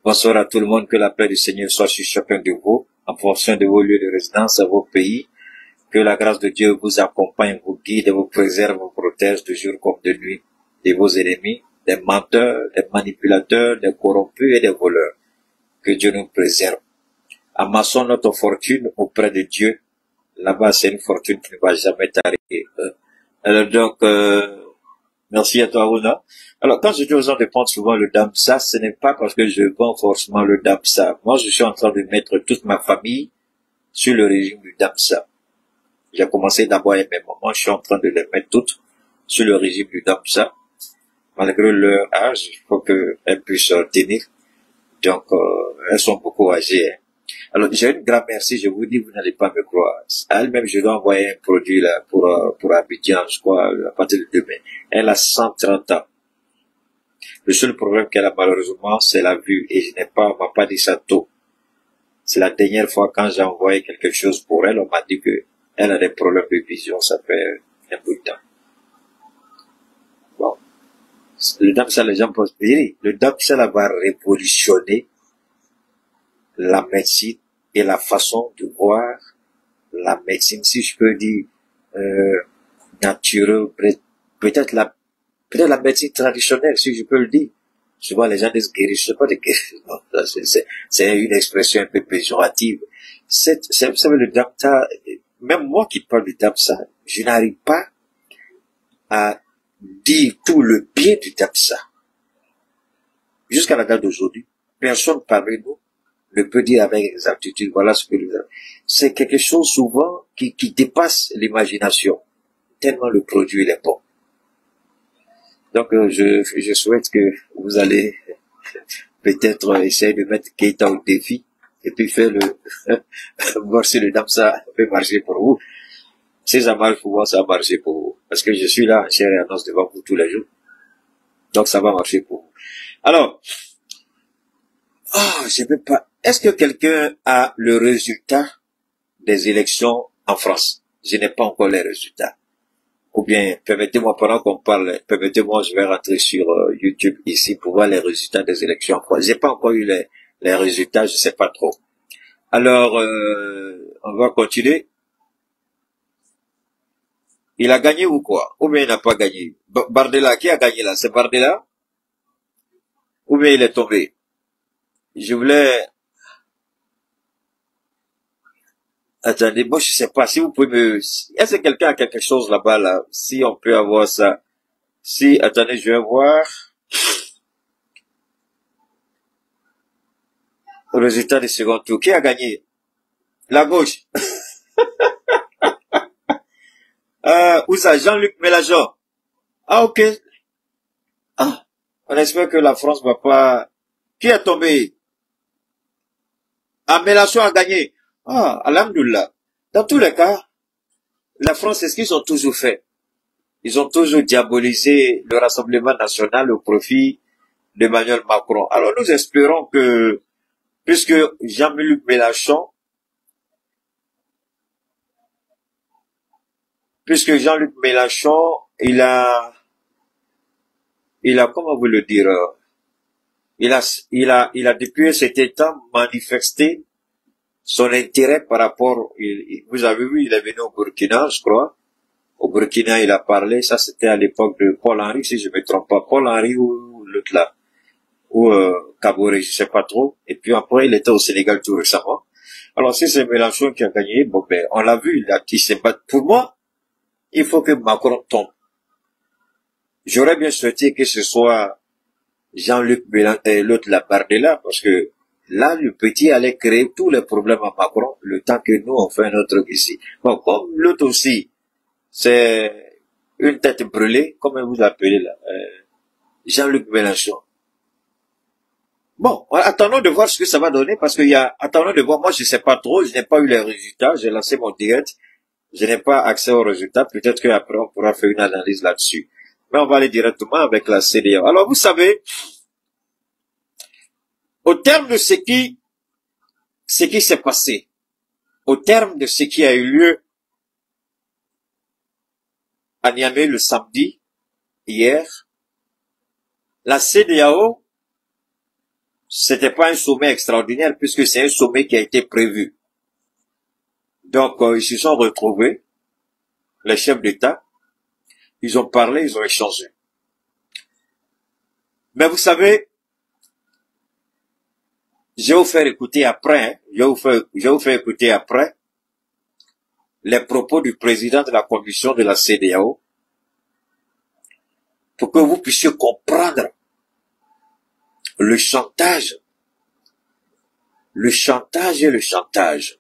Bonsoir à tout le monde, que la paix du Seigneur soit sur chacun de vous, en fonction de vos lieux de résidence, à vos pays. Que la grâce de Dieu vous accompagne, vous guide, vous préserve, vous protège de jour comme de nuit de vos ennemis, des menteurs, des manipulateurs, des corrompus et des voleurs. Que Dieu nous préserve. Amassons notre fortune auprès de Dieu. Là-bas, c'est une fortune qui ne va jamais t'arrêter. Alors donc, merci à toi, Runa. Alors, quand je dis aux gens de prendre souvent le Damsa, ce n'est pas parce que je vends forcément le Damsa. Moi, je suis en train de mettre toute ma famille sur le régime du Damsa. J'ai commencé d'abord avec mes mamans, je suis en train de les mettre toutes sur le régime du Damsa. Malgré leur âge, il faut qu'elles puissent tenir. Donc, elles sont beaucoup âgées. Hein. Alors, j'ai une grande merci, je vous dis, vous n'allez pas me croire. À elle-même, je dois envoyer un produit là pour Abidjan, je crois, à partir de demain. Elle a 130 ans. Le seul problème qu'elle a malheureusement, c'est la vue. Et on m'a pas dit ça tôt. C'est la dernière fois quand j'ai envoyé quelque chose pour elle, on m'a dit que elle a des problèmes de vision, ça fait un bout de temps. Bon. Le Damsa, les gens pensent, le Damsa là va révolutionner la médecine et la façon de voir la médecine, si je peux dire, naturelle, peut-être la médecine traditionnelle, si je peux le dire. Souvent, les gens disent guérir, je sais pas de guérir. Non, c'est une expression un peu péjorative. Vous savez, le Damsa, même moi qui parle du Damsa, je n'arrive pas à dire tout le bien du Damsa. Jusqu'à la date d'aujourd'hui, personne parmi nous ne peut dire avec exactitude, voilà ce que nous avons. C'est quelque chose souvent qui dépasse l'imagination, tellement le produit il est bon. Donc, je souhaite que vous allez peut-être essayer de mettre Keita au défi et puis faire voir si le Damsa peut marcher pour vous. Si ça marche pour moi, ça va marcher pour vous. Parce que je suis là en chair et en os devant vous tous les jours. Donc, ça va marcher pour vous. Alors, je peux pas. Est-ce que quelqu'un a le résultat des élections en France? Je n'ai pas encore les résultats. Ou bien, permettez-moi, pendant qu'on parle, permettez-moi, je vais rentrer sur YouTube ici pour voir les résultats des élections en France. J'ai pas encore eu les résultats, je sais pas trop. Alors, on va continuer. Il a gagné ou quoi? Ou bien il n'a pas gagné? Bardella, qui a gagné là? C'est Bardella? Ou bien il est tombé? Je voulais... Attendez, moi je sais pas, si vous pouvez me... Est-ce que quelqu'un a quelque chose là-bas, là? Si on peut avoir ça. Si, attendez, je vais voir. Au résultat du second tour. Qui a gagné? La gauche. Où ça? Jean-Luc Mélenchon. Ah, ok. Ah, on espère que la France va pas... Qui est tombé? Ah, Mélenchon a gagné. Ah, alhamdoulilah. Dans tous les cas, la France, c'est ce qu'ils ont toujours fait. Ils ont toujours diabolisé le Rassemblement national au profit d'Emmanuel Macron. Alors nous espérons que, puisque Jean-Luc Mélenchon, il a, comment vous le dire, il a depuis un certain temps manifesté son intérêt par rapport, vous avez vu, il est venu au Burkina, je crois. Au Burkina, il a parlé, ça c'était à l'époque de Paul Henry, si je me trompe pas, Paul Henry ou l'autre là, ou Kaboré, je sais pas trop. Et puis après, il était au Sénégal tout récemment. Alors si c'est Mélenchon qui a gagné, bon ben, on l'a vu, il s'est battu. Pour moi, il faut que Macron tombe. J'aurais bien souhaité que ce soit Jean-Luc Mélenchon, l'autre la Bardella, parce que là, le petit allait créer tous les problèmes à Macron, le temps que nous, on fait notre truc ici. Bon, comme l'autre aussi, c'est une tête brûlée, comment vous appelez là, Jean-Luc Mélenchon. Bon, attendons de voir ce que ça va donner, parce attendons de voir, moi je sais pas trop, je n'ai pas eu les résultats, j'ai lancé mon direct, je n'ai pas accès aux résultats, peut-être qu'après on pourra faire une analyse là-dessus. Mais on va aller directement avec la CEDEAO. Alors vous savez, au terme de ce qui s'est passé, au terme de ce qui a eu lieu à Niamey le samedi, hier, la CEDEAO C'était pas un sommet extraordinaire puisque c'est un sommet qui a été prévu. Donc, ils se sont retrouvés, les chefs d'État, ils ont parlé, ils ont échangé. Mais vous savez, je vais vous faire écouter après, hein, je vais vous faire écouter après les propos du président de la commission de la CEDEAO pour que vous puissiez comprendre le chantage et le chantage.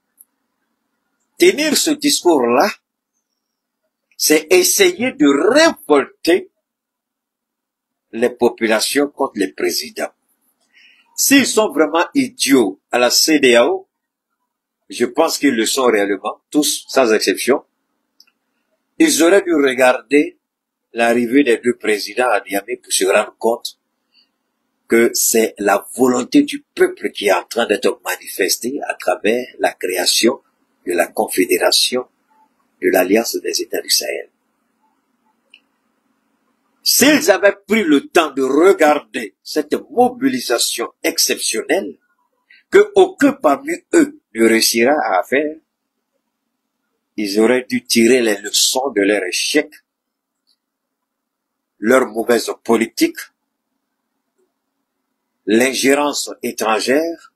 Tenir ce discours-là, c'est essayer de révolter les populations contre les présidents. S'ils sont vraiment idiots à la CEDEAO, je pense qu'ils le sont réellement, tous, sans exception, ils auraient dû regarder l'arrivée des deux présidents à Niamey pour se rendre compte que c'est la volonté du peuple qui est en train d'être manifestée à travers la création de la Confédération de l'Alliance des États du Sahel. S'ils avaient pris le temps de regarder cette mobilisation exceptionnelle que aucun parmi eux ne réussira à faire, ils auraient dû tirer les leçons de leur échec, leur mauvaise politique, l'ingérence étrangère,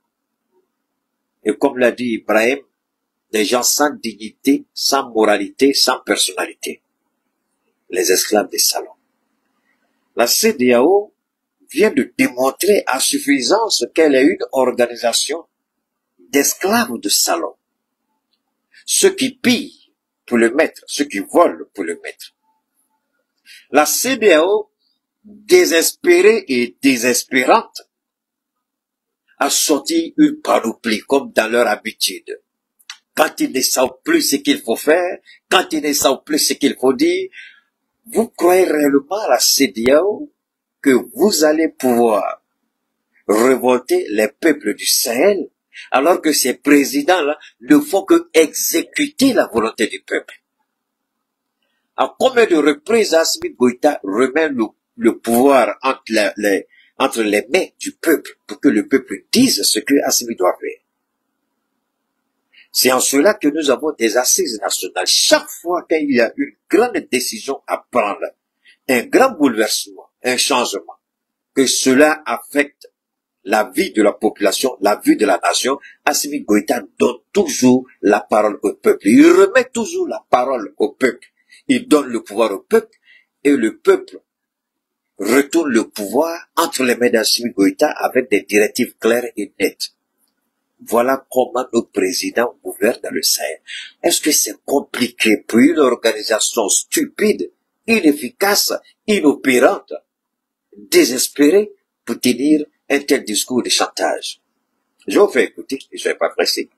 et comme l'a dit Ibrahim, des gens sans dignité, sans moralité, sans personnalité, les esclaves des salons. La CEDEAO vient de démontrer à suffisance qu'elle est une organisation d'esclaves de salon. Ceux qui pillent pour le maître, ceux qui volent pour le maître. La CEDEAO, désespérée et désespérante, a sorti une panoplie comme dans leur habitude. Quand ils ne savent plus ce qu'il faut faire, quand ils ne savent plus ce qu'il faut dire, vous croyez réellement à la CEDEAO que vous allez pouvoir révolter les peuples du Sahel alors que ces présidents-là ne font que exécuter la volonté du peuple? À combien de reprises Assimi Goïta remet le pouvoir entre les mains du peuple pour que le peuple dise ce que Assimi doit faire? C'est en cela que nous avons des assises nationales. Chaque fois qu'il y a une grande décision à prendre, un grand bouleversement, un changement, que cela affecte la vie de la population, la vie de la nation, Assimi Goïta donne toujours la parole au peuple. Il remet toujours la parole au peuple. Il donne le pouvoir au peuple et le peuple retourne le pouvoir entre les mains d'Assimi Goïta avec des directives claires et nettes. Voilà comment nos présidents gouvernent dans le Sahel. Est-ce que c'est compliqué pour une organisation stupide, inefficace, inopérante, désespérée pour tenir un tel discours de chantage? Je vous fais écouter, je ne vais pas presser.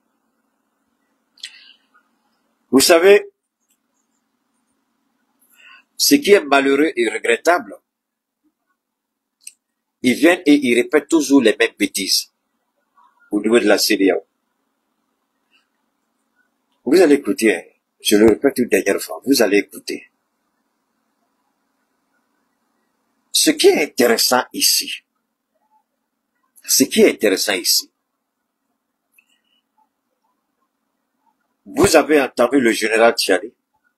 Vous savez, ce qui est malheureux et regrettable, ils viennent et ils répètent toujours les mêmes bêtises au niveau de la CEDEAO. Vous allez écouter, hein, je le répète une dernière fois, vous allez écouter. Ce qui est intéressant ici, vous avez entendu le général Tchani,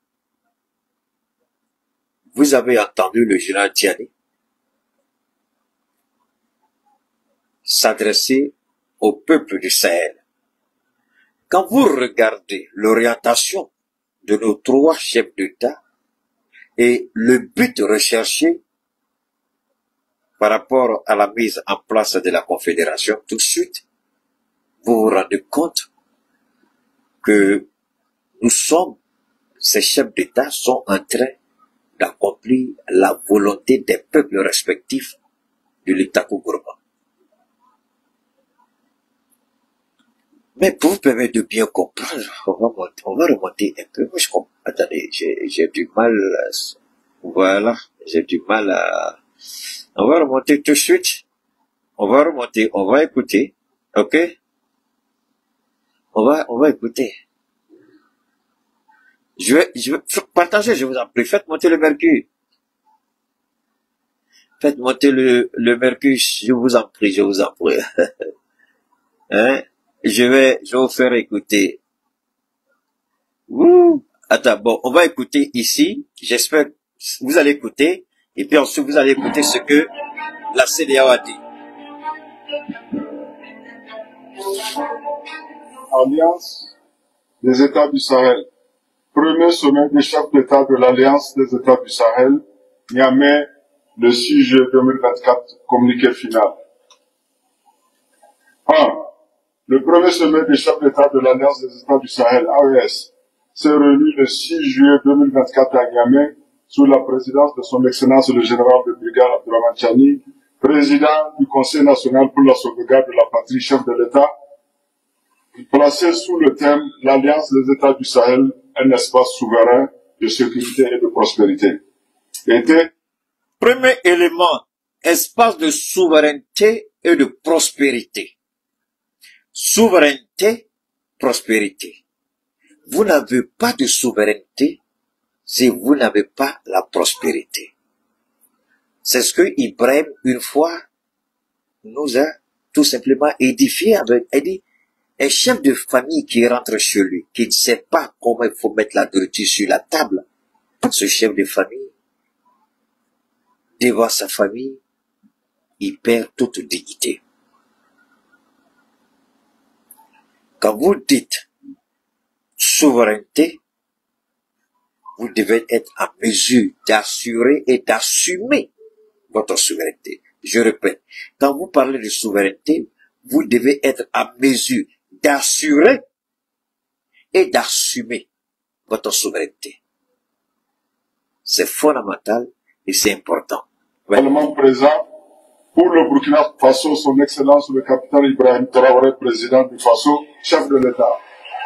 s'adresser au peuple du Sahel. Quand vous regardez l'orientation de nos trois chefs d'État et le but recherché par rapport à la mise en place de la Confédération, tout de suite, vous vous rendez compte que ces chefs d'État sont en train d'accomplir la volonté des peuples respectifs de l'État Gourma. Mais pour vous permettre de bien comprendre, on va remonter un peu. Moi, je comprends. Attendez, j'ai du mal. Voilà, j'ai du mal à... On va remonter tout de suite. On va écouter. Ok? On va écouter. Je vais partager, je vous en prie. Faites monter le mercure. Faites monter le mercure, je vous en prie, je vous en prie. Hein? Je vais vous faire écouter. Ouh. Attends, bon, on va écouter ici. J'espère que vous allez écouter. Et puis ensuite, vous allez écouter ce que la CEDEAO a dit. Alliance des États du Sahel. Premier sommet des chefs d'État de l'Alliance des États du Sahel, Niamey, le 6 juillet 2024, communiqué final. 1. Le premier sommet des chefs d'État de l'Alliance des États du Sahel, AES, s'est réuni le 6 juillet 2024 à Niamey, sous la présidence de son Excellence le général de brigade Abdourahmane Tchani, président du Conseil national pour la sauvegarde de la patrie, chef de l'État, placé sous le thème « L'Alliance des États du Sahel, un espace souverain de sécurité et de prospérité ». Premier élément, espace de souveraineté et de prospérité. Souveraineté, prospérité. Vous n'avez pas de souveraineté si vous n'avez pas la prospérité. C'est ce que Ibrahim, une fois, nous a tout simplement édifié avec, il dit, un chef de famille qui rentre chez lui, qui ne sait pas comment il faut mettre la nourriture sur la table, ce chef de famille, devant sa famille, il perd toute dignité. Quand vous dites souveraineté, vous devez être en mesure d'assurer et d'assumer votre souveraineté. Je répète, quand vous parlez de souveraineté, vous devez être en mesure d'assurer et d'assumer votre souveraineté. C'est fondamental et c'est important. Également présent pour le Burkina Faso, son Excellence le capitaine Ibrahim Traoré, président du Faso, chef de l'État.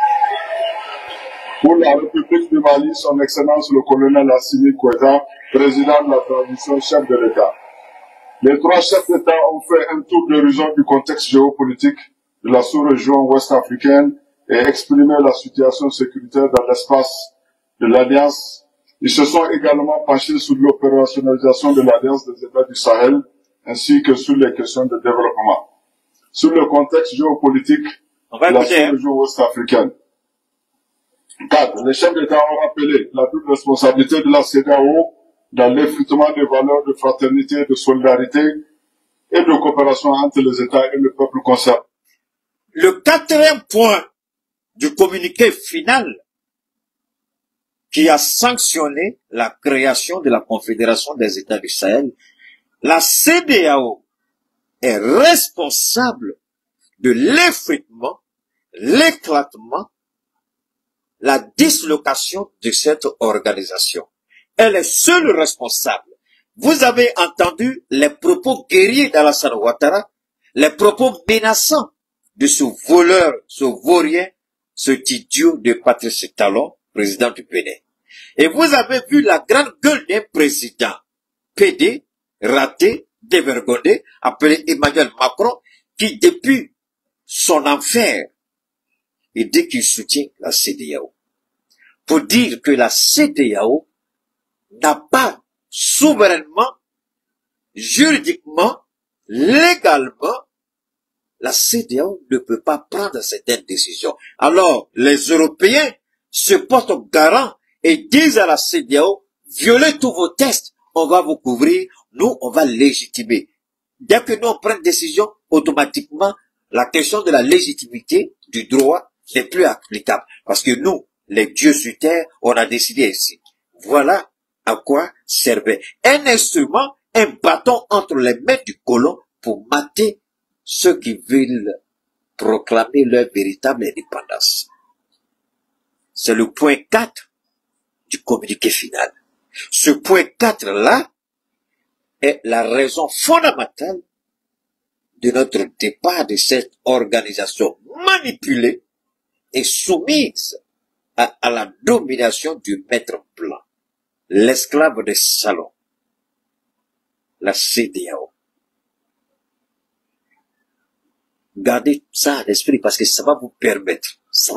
Pour la République du Mali, son Excellence le colonel Assimi Goïta, président de la transition, chef de l'État. Les trois chefs d'État ont fait un tour d'horizon du contexte géopolitique de la sous-région ouest-africaine et exprimé la situation sécuritaire dans l'espace de l'Alliance. Ils se sont également penchés sur l'opérationnalisation de l'Alliance des États du Sahel, ainsi que sur les questions de développement. Sur le contexte géopolitique de la sous-région ouest-africaine. 4. Les chefs d'État ont rappelé la double responsabilité de la CEDEAO dans l'effritement des valeurs de fraternité, de solidarité et de coopération entre les États et le peuple concerné. Le quatrième point du communiqué final qui a sanctionné la création de la Confédération des États du Sahel, la CEDEAO est responsable de l'effritement, l'éclatement, la dislocation de cette organisation. Elle est seule responsable. Vous avez entendu les propos guerriers d'Alassane Ouattara, les propos menaçants de ce voleur, ce vaurien, ce idiot de Patrice Talon, président du Bénin. Et vous avez vu la grande gueule d'un président PD, raté, dévergondé, appelé Emmanuel Macron, qui depuis son enfer, il dit qu'il soutient la CEDEAO. Pour dire que la CEDEAO n'a pas souverainement, juridiquement, légalement, la CEDEAO ne peut pas prendre certaines décisions. Alors, les Européens se portent garants et disent à la CEDEAO, violez tous vos textes, on va vous couvrir, nous, on va légitimer. Dès que nous on prend une décision, automatiquement, la question de la légitimité du droit n'est plus applicable. Parce que nous, les dieux sur terre, on a décidé ici. Voilà à quoi servait un instrument, un bâton entre les mains du colon pour mater ceux qui veulent proclamer leur véritable indépendance. C'est le point 4 du communiqué final. Ce point 4-là est la raison fondamentale de notre départ de cette organisation manipulée et soumise à la domination du maître blanc, l'esclave des salons, la CEDEAO. Gardez ça à l'esprit parce que ça va nous permettre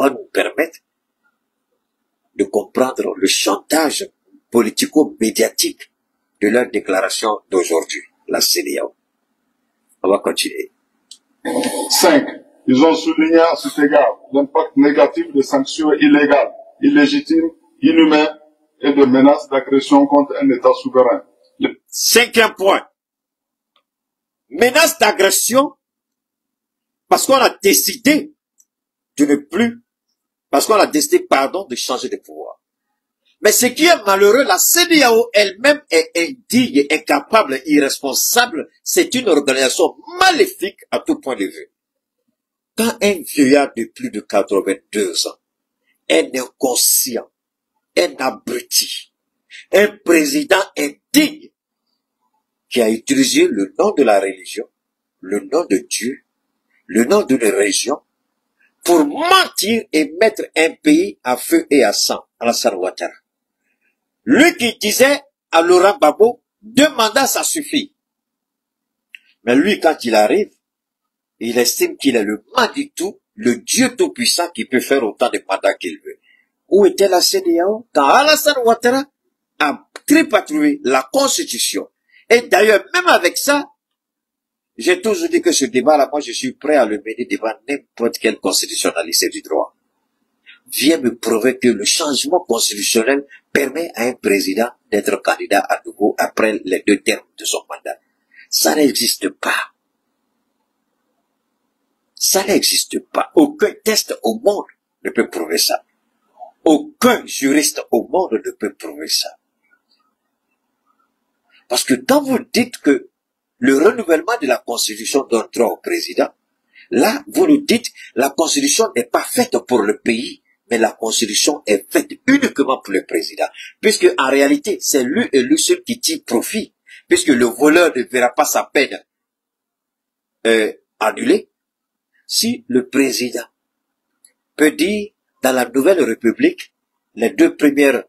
de comprendre le chantage politico-médiatique de leur déclaration d'aujourd'hui. la CEDEAO. On va continuer. 5. Ils ont souligné à cet égard l'impact négatif des sanctions illégales, illégitimes, inhumaines et de menaces d'agression contre un État souverain. Cinquième point. Menace d'agression parce qu'on a décidé de ne plus, parce qu'on a décidé, pardon, de changer de pouvoir. Mais ce qui est malheureux, la CEDEAO elle-même est indigne, incapable, irresponsable. C'est une organisation maléfique à tout point de vue. Quand un vieillard de plus de 82 ans, un inconscient, un abruti, un président indigne, qui a utilisé le nom de la religion, le nom de Dieu, le nom d'une région, pour mentir et mettre un pays à feu et à sang, Alassane Ouattara. Lui qui disait à Laurent Gbagbo, 2 mandats ça suffit. Mais lui, quand il arrive, il estime qu'il est le Manitou, le Dieu tout-puissant qui peut faire autant de mandats qu'il veut. Où était la CEDEAO quand Alassane Ouattara a tripatouillé la Constitution? Et d'ailleurs, même avec ça, j'ai toujours dit que ce débat-là, moi je suis prêt à le mener devant n'importe quel constitutionnaliste du droit. Viens me prouver que le changement constitutionnel permet à un président d'être candidat à nouveau après les 2 termes de son mandat. Ça n'existe pas. Ça n'existe pas. Aucun test au monde ne peut prouver ça. Aucun juriste au monde ne peut prouver ça. Parce que quand vous dites que le renouvellement de la Constitution donne droit au président, là, vous nous dites la Constitution n'est pas faite pour le pays, mais la Constitution est faite uniquement pour le président. Puisque en réalité, c'est lui et lui seul qui tire profit. Puisque le voleur ne verra pas sa peine annulée. Si le président peut dire, dans la Nouvelle République, les 2 premières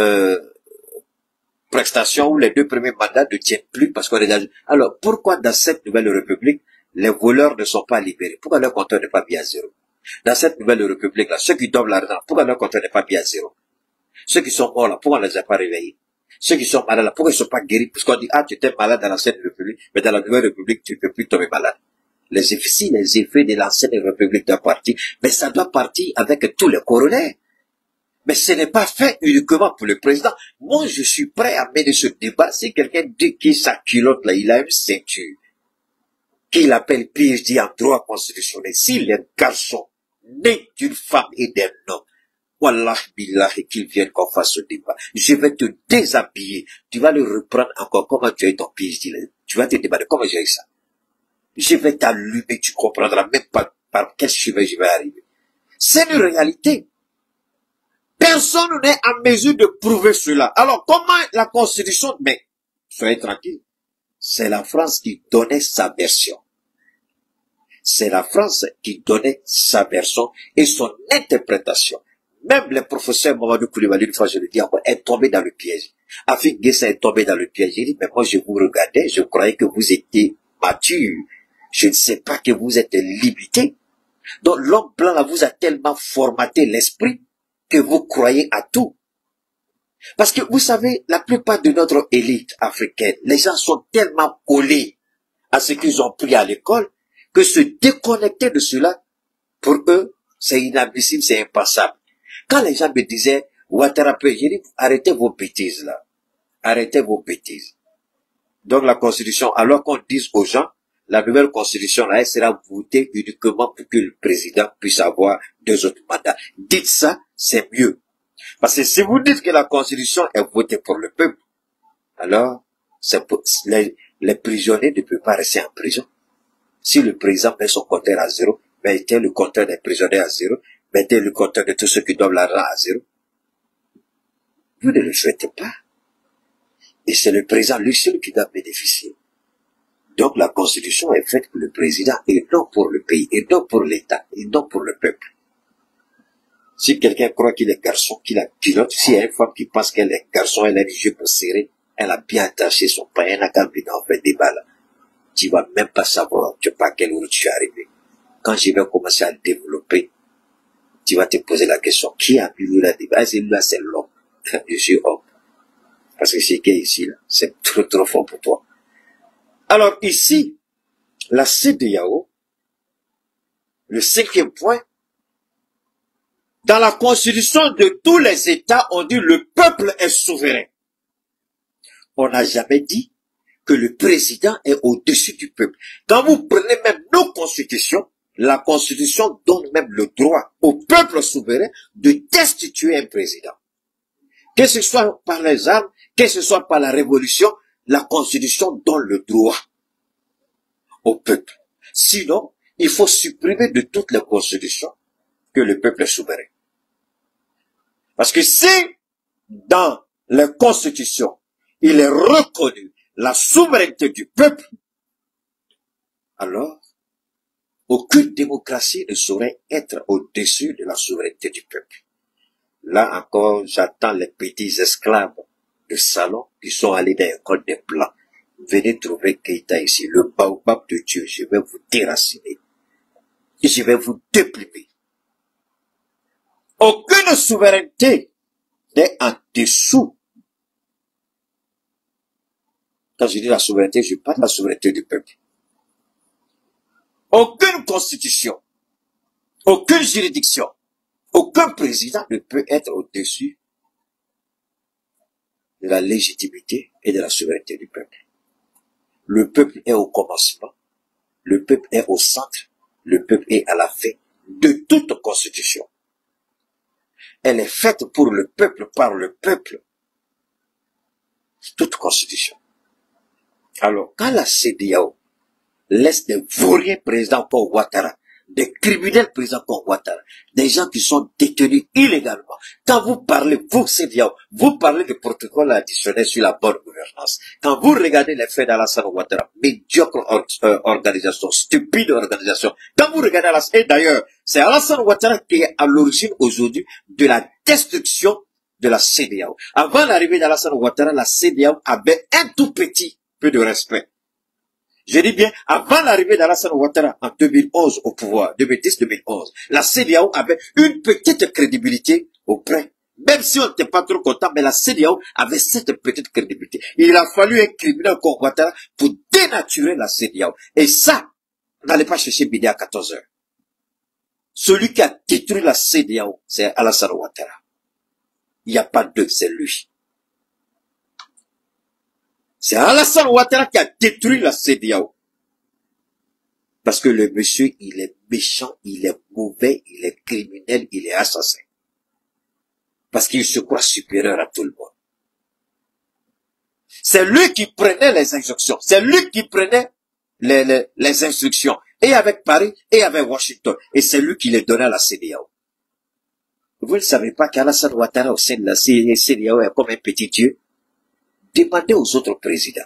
prestations ou les 2 premiers mandats ne tiennent plus parce qu'on est dans... Alors, pourquoi dans cette Nouvelle République, les voleurs ne sont pas libérés? Pourquoi leur compteur n'est pas mis à 0? Dans cette Nouvelle République-là, ceux qui doivent l'argent, pourquoi leur compteur n'est pas mis à 0? Ceux qui sont morts là, pourquoi on ne les a pas réveillés? Ceux qui sont malades là, pourquoi ils ne sont pas guéris? Parce qu'on dit, ah, tu étais malade dans l'ancienne République, mais dans la Nouvelle République, tu ne peux plus tomber malade. Les effets de l'ancienne République doivent partir, mais ça doit partir avec tous les coronaires. Mais ce n'est pas fait uniquement pour le président. Moi, je suis prêt à mener ce débat. Si quelqu'un dit qu'il sa culotte là, il a une ceinture, qu'il appelle PhD en droit constitutionnel. S'il est un garçon, né d'une femme et d'un homme, wallah billah, et qu'il vienne qu'on fasse ce débat. Je vais te déshabiller. Tu vas le reprendre encore. Comment tu as eu ton PhD là? Tu vas te débattre. Comment j'ai eu ça? Je vais t'allumer. Tu comprendras même pas par quel chemin je vais arriver. C'est une réalité. Personne n'est en mesure de prouver cela. Alors, comment la Constitution... Mais, soyez tranquille. C'est la France qui donnait sa version. C'est la France qui donnait sa version et son interprétation. Même le professeur Mamadou Koulibaly, une fois je le dis encore, est tombé dans le piège. Afin Guessa est tombé dans le piège. Il dit, mais moi je vous regardais, je croyais que vous étiez mature. Je ne sais pas que vous êtes limité. Donc l'homme blanc là vous a tellement formaté l'esprit que vous croyez à tout. Parce que vous savez, la plupart de notre élite africaine, les gens sont tellement collés à ce qu'ils ont pris à l'école que se déconnecter de cela, pour eux, c'est inadmissible, c'est impensable. Quand les gens me disaient, Ouattara, j'ai dit, arrêtez vos bêtises là. Arrêtez vos bêtises. Donc la Constitution, alors qu'on dise aux gens, la nouvelle Constitution là, elle sera votée uniquement pour que le président puisse avoir 2 autres mandats. Dites ça, c'est mieux. Parce que si vous dites que la Constitution est votée pour le peuple, alors les prisonniers ne peuvent pas rester en prison. Si le président met son compteur à 0, mettez le compteur des prisonniers à 0, mettez le compteur de tous ceux qui doivent l'argent à 0. Vous ne le souhaitez pas. Et c'est le président lui seul qui doit bénéficier. Donc la Constitution est faite pour le président et non pour le pays, et non pour l'État, et non pour le peuple. Si quelqu'un croit qu'il est garçon, qu'il a pilote, si il y a une femme qui pense qu'elle est garçon, elle a les yeux pour serrer, elle a bien attaché son pain, elle a gambé dans fait des balles. Tu vas même pas savoir, tu sais pas à quelle heure tu es arrivé. Quand je vais commencer à développer, tu vas te poser la question, qui a mis lui là? C'est lui là, c'est l'homme. Je suis homme. Parce que c'est qui ici, là, c'est trop fort pour toi. Alors ici, la CEDEAO, le 5e point, dans la constitution de tous les États, on dit le peuple est souverain. On n'a jamais dit que le président est au-dessus du peuple. Quand vous prenez même nos constitutions, la constitution donne même le droit au peuple souverain de destituer un président. Que ce soit par les armes, que ce soit par la révolution, la constitution donne le droit au peuple. Sinon, il faut supprimer de toutes les constitutions que le peuple est souverain. Parce que si dans les constitutions, il est reconnu la souveraineté du peuple, alors aucune démocratie ne saurait être au-dessus de la souveraineté du peuple. Là encore, j'attends les petits esclaves de salon qui sont allés dans l'école des Blancs. Venez trouver Keïta ici, le baobab de Dieu. Je vais vous déraciner. Et je vais vous déplimer. Aucune souveraineté n'est en dessous. Quand je dis la souveraineté, je parle de la souveraineté du peuple. Aucune constitution, aucune juridiction, aucun président ne peut être au-dessus de la légitimité et de la souveraineté du peuple. Le peuple est au commencement, le peuple est au centre, le peuple est à la fin de toute constitution. Elle est faite pour le peuple, par le peuple. Toute constitution. Alors, quand la CEDEAO laisse des vauriens présidents comme Ouattara, des criminels présidents comme Ouattara, des gens qui sont détenus illégalement. Quand vous parlez, vous, CEDEAO, vous parlez du protocole additionnel sur la bonne gouvernance. Quand vous regardez les faits d'Alassane Ouattara, médiocre organisation, stupide organisation, quand vous regardez Alassane, et d'ailleurs, c'est Alassane Ouattara qui est à l'origine aujourd'hui de la destruction de la CEDEAO. Avant l'arrivée d'Alassane Ouattara, la CEDEAO avait un tout petit peu de respect. Je dis bien, avant l'arrivée d'Alassane Ouattara en 2011 au pouvoir, 2010-2011, la CEDEAO avait une petite crédibilité auprès. Même si on n'était pas trop content, mais la CEDEAO avait cette petite crédibilité. Il a fallu un criminel comme Ouattara pour dénaturer la CEDEAO. Et ça, n'allez pas chercher Bidé à 14 heures. Celui qui a détruit la CEDEAO, c'est Alassane Ouattara. Il n'y a pas deux, c'est lui. C'est Alassane Ouattara qui a détruit la CEDEAO. Parce que le monsieur, il est méchant, il est mauvais, il est criminel, il est assassin. Parce qu'il se croit supérieur à tout le monde. C'est lui qui prenait les instructions. C'est lui qui prenait les instructions. Et avec Paris, et avec Washington. Et c'est lui qui les donnait à la CEDEAO. Vous ne savez pas qu'Alassane Ouattara au sein de la CEDEAO est comme un petit dieu? Demandez aux autres présidents.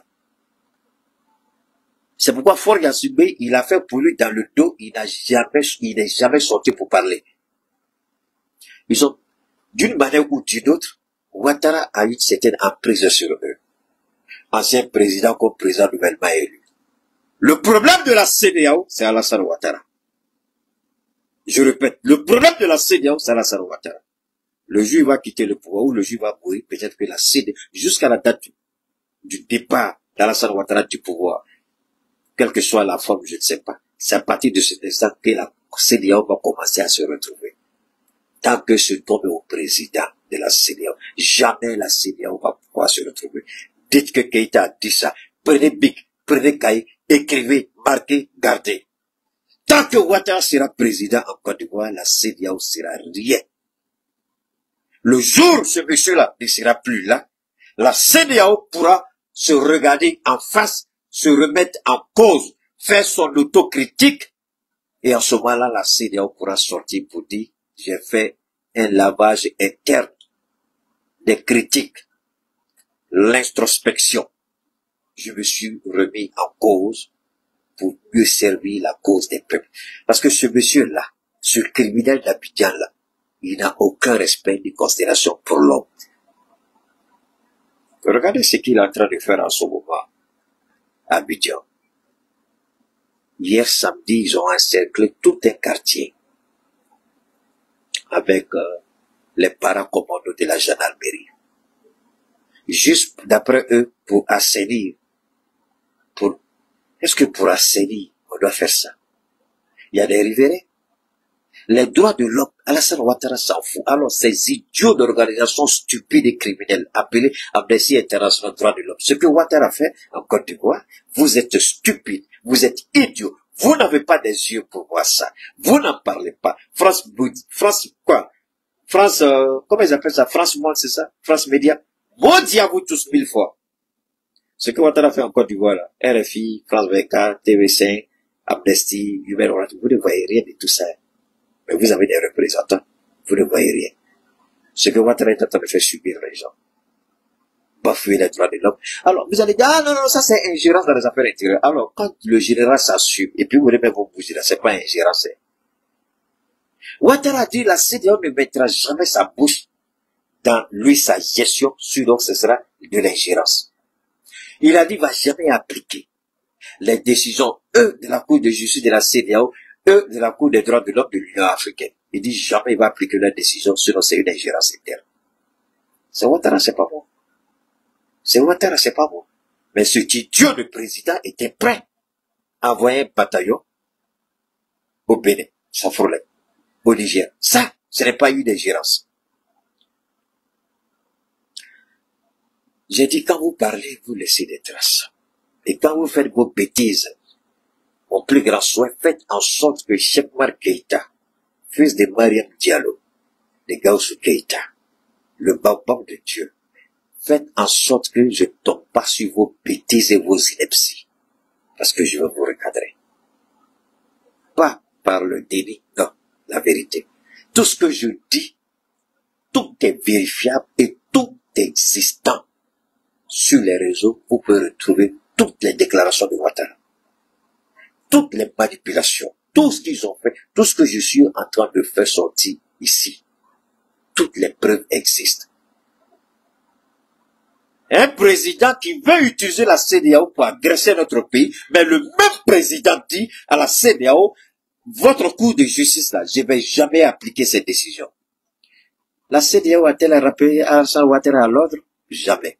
C'est pourquoi Faure Gnassingbé, il a fait pour lui dans le dos, il n'est jamais sorti pour parler. Ils ont, d'une manière ou d'une autre, Ouattara a une certaine emprise sur eux. Ancien président comme président nouvellement élu. Le problème de la CEDEAO, c'est Alassane Ouattara. Je répète, le problème de la CEDEAO, c'est Alassane Ouattara. Le jour il va quitter le pouvoir ou le jour il va mourir, peut-être que la CEDEAO, jusqu'à la date du départ d'Alassane Ouattara du pouvoir, quelle que soit la forme, je ne sais pas, c'est à partir de cet instant que la CEDEAO va commencer à se retrouver. Tant que ce tombe au président de la CEDEAO, jamais la CEDEAO va pouvoir se retrouver. Dites que Keïta a dit ça, prenez bic, prenez cahier, écrivez, marquez, gardez. Tant que Ouattara sera président en Côte d'Ivoire, la CEDEAO sera rien. Le jour où ce monsieur-là ne sera plus là, la CEDEAO pourra se regarder en face, se remettre en cause, faire son autocritique, et en ce moment-là, la CEDEAO pourra sortir pour dire, j'ai fait un lavage interne des critiques, l'introspection. Je me suis remis en cause pour mieux servir la cause des peuples. Parce que ce monsieur-là, ce criminel d'Abidjan-là, il n'a aucun respect ni considération pour l'homme. Regardez ce qu'il est en train de faire en ce moment à Abidjan. Hier samedi, ils ont encerclé tout un quartier avec les paracommandos de la gendarmerie. Juste d'après eux, pour assainir, pour Est-ce que pour assainir, on doit faire ça? Il y a des riverains. Les droits de l'homme, Alassane Ouattara s'en fout. Alors, ces idiots d'organisations stupides et criminelles appelés Amnesty International droits de l'homme. Ce que Ouattara fait en Côte d'Ivoire, vous êtes stupides, vous êtes idiots. Vous n'avez pas des yeux pour voir ça. Vous n'en parlez pas. France, quoi? France, comment ils appellent ça? France Monde, c'est ça? France Média. Maudit à vous tous 1000 fois. Ce que Ouattara fait en Côte d'Ivoire, là, RFI, France 24, TV5, Amnesty, Human Rights, vous ne voyez rien de tout ça. Mais vous avez des représentants, vous ne voyez rien. Ce que Ouattara est en train de faire subir les gens. Bafouer les droits de l'homme. Alors, vous allez dire, ah non, non, ça c'est ingérence dans les affaires intérieures. Alors, quand le général s'assume, et puis vous remettez vos bougies là, c'est pas ingérence, c'est. Ouattara a dit, la CEDEAO ne mettra jamais sa bouche dans lui, sa gestion, donc ce sera de l'ingérence. Il a dit, va jamais appliquer les décisions, eux, de la Cour de justice de la CEDEAO, eux, de la Cour des droits de l'homme de l'Union africaine. Il dit jamais il va appliquer leurs décisions, sinon c'est une ingérence interne. C'est Ouattara, c'est pas bon. C'est Ouattara, c'est pas bon. Mais ce idiot de président était prêt à envoyer un bataillon au Bénin, sans problème, au Niger. Ça, ce n'est pas une ingérence. J'ai dit, quand vous parlez, vous laissez des traces. Et quand vous faites vos bêtises, mon plus grand souhait, faites en sorte que Cheikh Oumar Keïta, fils de Mariam Diallo, de Gaussou Keïta, le baobab de Dieu, faites en sorte que je ne tombe pas sur vos bêtises et vos inepties. Parce que je vais vous recadrer. Pas par le déni, non, la vérité. Tout ce que je dis, tout est vérifiable et tout est existant. Sur les réseaux, vous pouvez retrouver toutes les déclarations de Ouattara. Toutes les manipulations, tout ce qu'ils ont fait, tout ce que je suis en train de faire sortir ici. Toutes les preuves existent. Un président qui veut utiliser la CEDEAO pour agresser notre pays, mais le même président dit à la CEDEAO, votre cour de justice là, je ne vais jamais appliquer cette décision. La CEDEAO a-t-elle rappelé Alassane Ouattara à l'ordre? Jamais.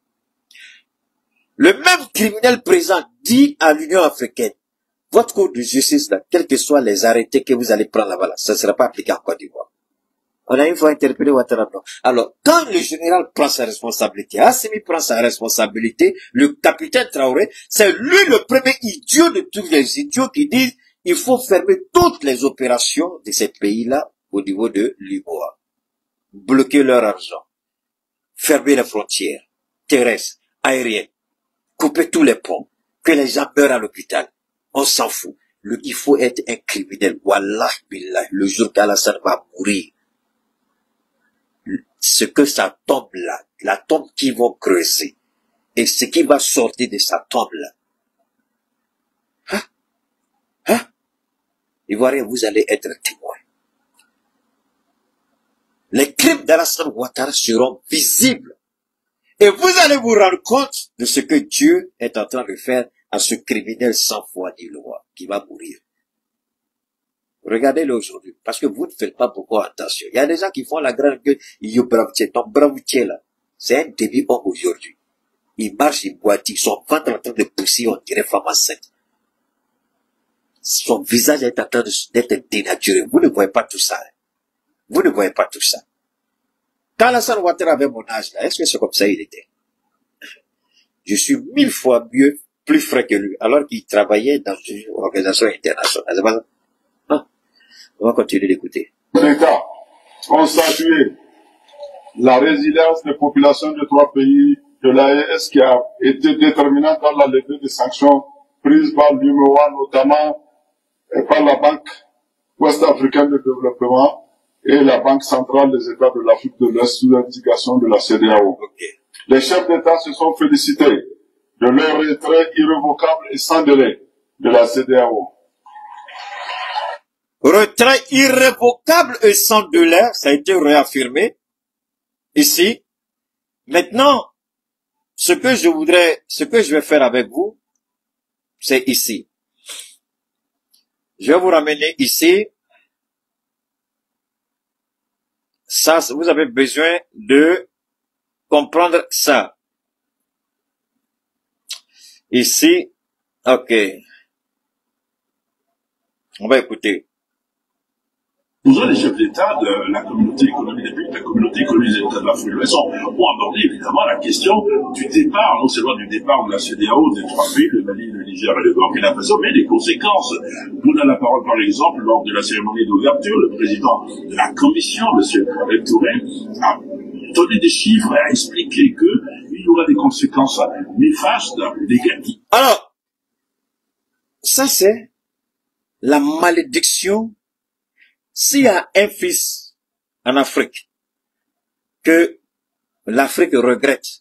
Le même criminel présent dit à l'Union africaine, votre cour de justice, là, quels que soient les arrêtés que vous allez prendre là-bas, ça ne sera pas appliqué en Côte d'Ivoire. On a une fois interpellé Ouattara. Alors, quand le général prend sa responsabilité, Assimi prend sa responsabilité, le capitaine Traoré, c'est lui le premier idiot de tous les idiots qui disent il faut fermer toutes les opérations de ces pays-là au niveau de l'Ivoire. Bloquer leur argent. Fermer les frontières terrestres, aériennes. Couper tous les ponts. Que les gens meurent à l'hôpital. On s'en fout. Il faut être un criminel. Wallah billah. Le jour qu'Alassane va mourir. Ce que ça tombe là, la tombe qu'ils vont creuser, et ce qui va sortir de sa tombe là. Ivoiriens, vous allez être témoins. Les crimes d'Alassane Ouattara seront visibles. Et vous allez vous rendre compte de ce que Dieu est en train de faire à ce criminel sans foi ni loi, qui va mourir. Regardez-le aujourd'hui, parce que vous ne faites pas beaucoup attention. Il y a des gens qui font la grande gueule, ton bravetier là, c'est un demi-homme aujourd'hui. Il marche, il boitille, son ventre est en train de pousser, on dirait femme enceinte. Son visage est en train d'être dénaturé. Vous ne voyez pas tout ça. Hein. Vous ne voyez pas tout ça. Quand Alassane Ouattara avait mon âge là, est-ce que c'est comme ça il était? Je suis 1000 fois mieux, plus frais que lui, alors qu'il travaillait dans une organisation internationale. On va continuer d'écouter. L'État ont salué la résilience des populations de 3 pays de l'AES qui a été déterminante dans la levée des sanctions prises par l'UMOA, notamment par la Banque ouest-africaine de développement et la Banque centrale des États de l'Afrique de l'Est sous l'indication de la CEDEAO. Okay. Les chefs d'État se sont félicités de leur retrait irrévocable et sans délai de la CEDEAO. Retrait irrévocable et sans délai, ça a été réaffirmé ici. Maintenant, ce que je vais faire avec vous, c'est ici. Je vais vous ramener ici. Ça, vous avez besoin de comprendre ça. Ici, Ok. On va écouter. Les chefs d'État de la communauté économique des pays, de la communauté économique des États de l'Afrique de l'Ouest ont abordé évidemment la question du départ, non seulement du départ de la CEDEAO des trois pays, le Mali, le Niger et le Burkina Faso, mais les conséquences. Donnant la parole par exemple lors de la cérémonie d'ouverture, le président de la commission, M. Touré, a donné des chiffres et a expliqué qu'il y aura des conséquences néfastes, négatives. Alors, ça c'est la malédiction. S'il y a un fils en Afrique que l'Afrique regrette,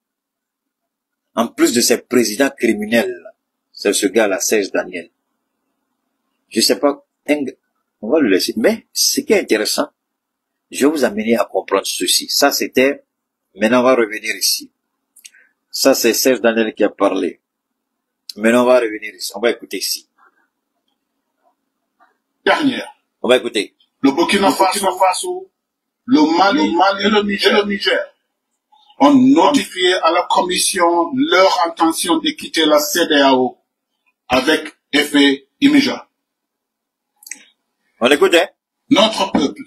en plus de ses présidents criminels, c'est ce gars-là, Serge Daniel. Je sais pas, on va le laisser. Mais ce qui est intéressant, je vais vous amener à comprendre ceci. Ça c'était, maintenant on va revenir ici. Ça c'est Serge Daniel qui a parlé. Maintenant on va revenir ici, on va écouter ici. Dernière. On va écouter. Le Burkina Faso, le Mali et le Niger ont notifié à la Commission leur intention de quitter la CEDEAO avec effet immédiat. On écoute, hein? Notre peuple,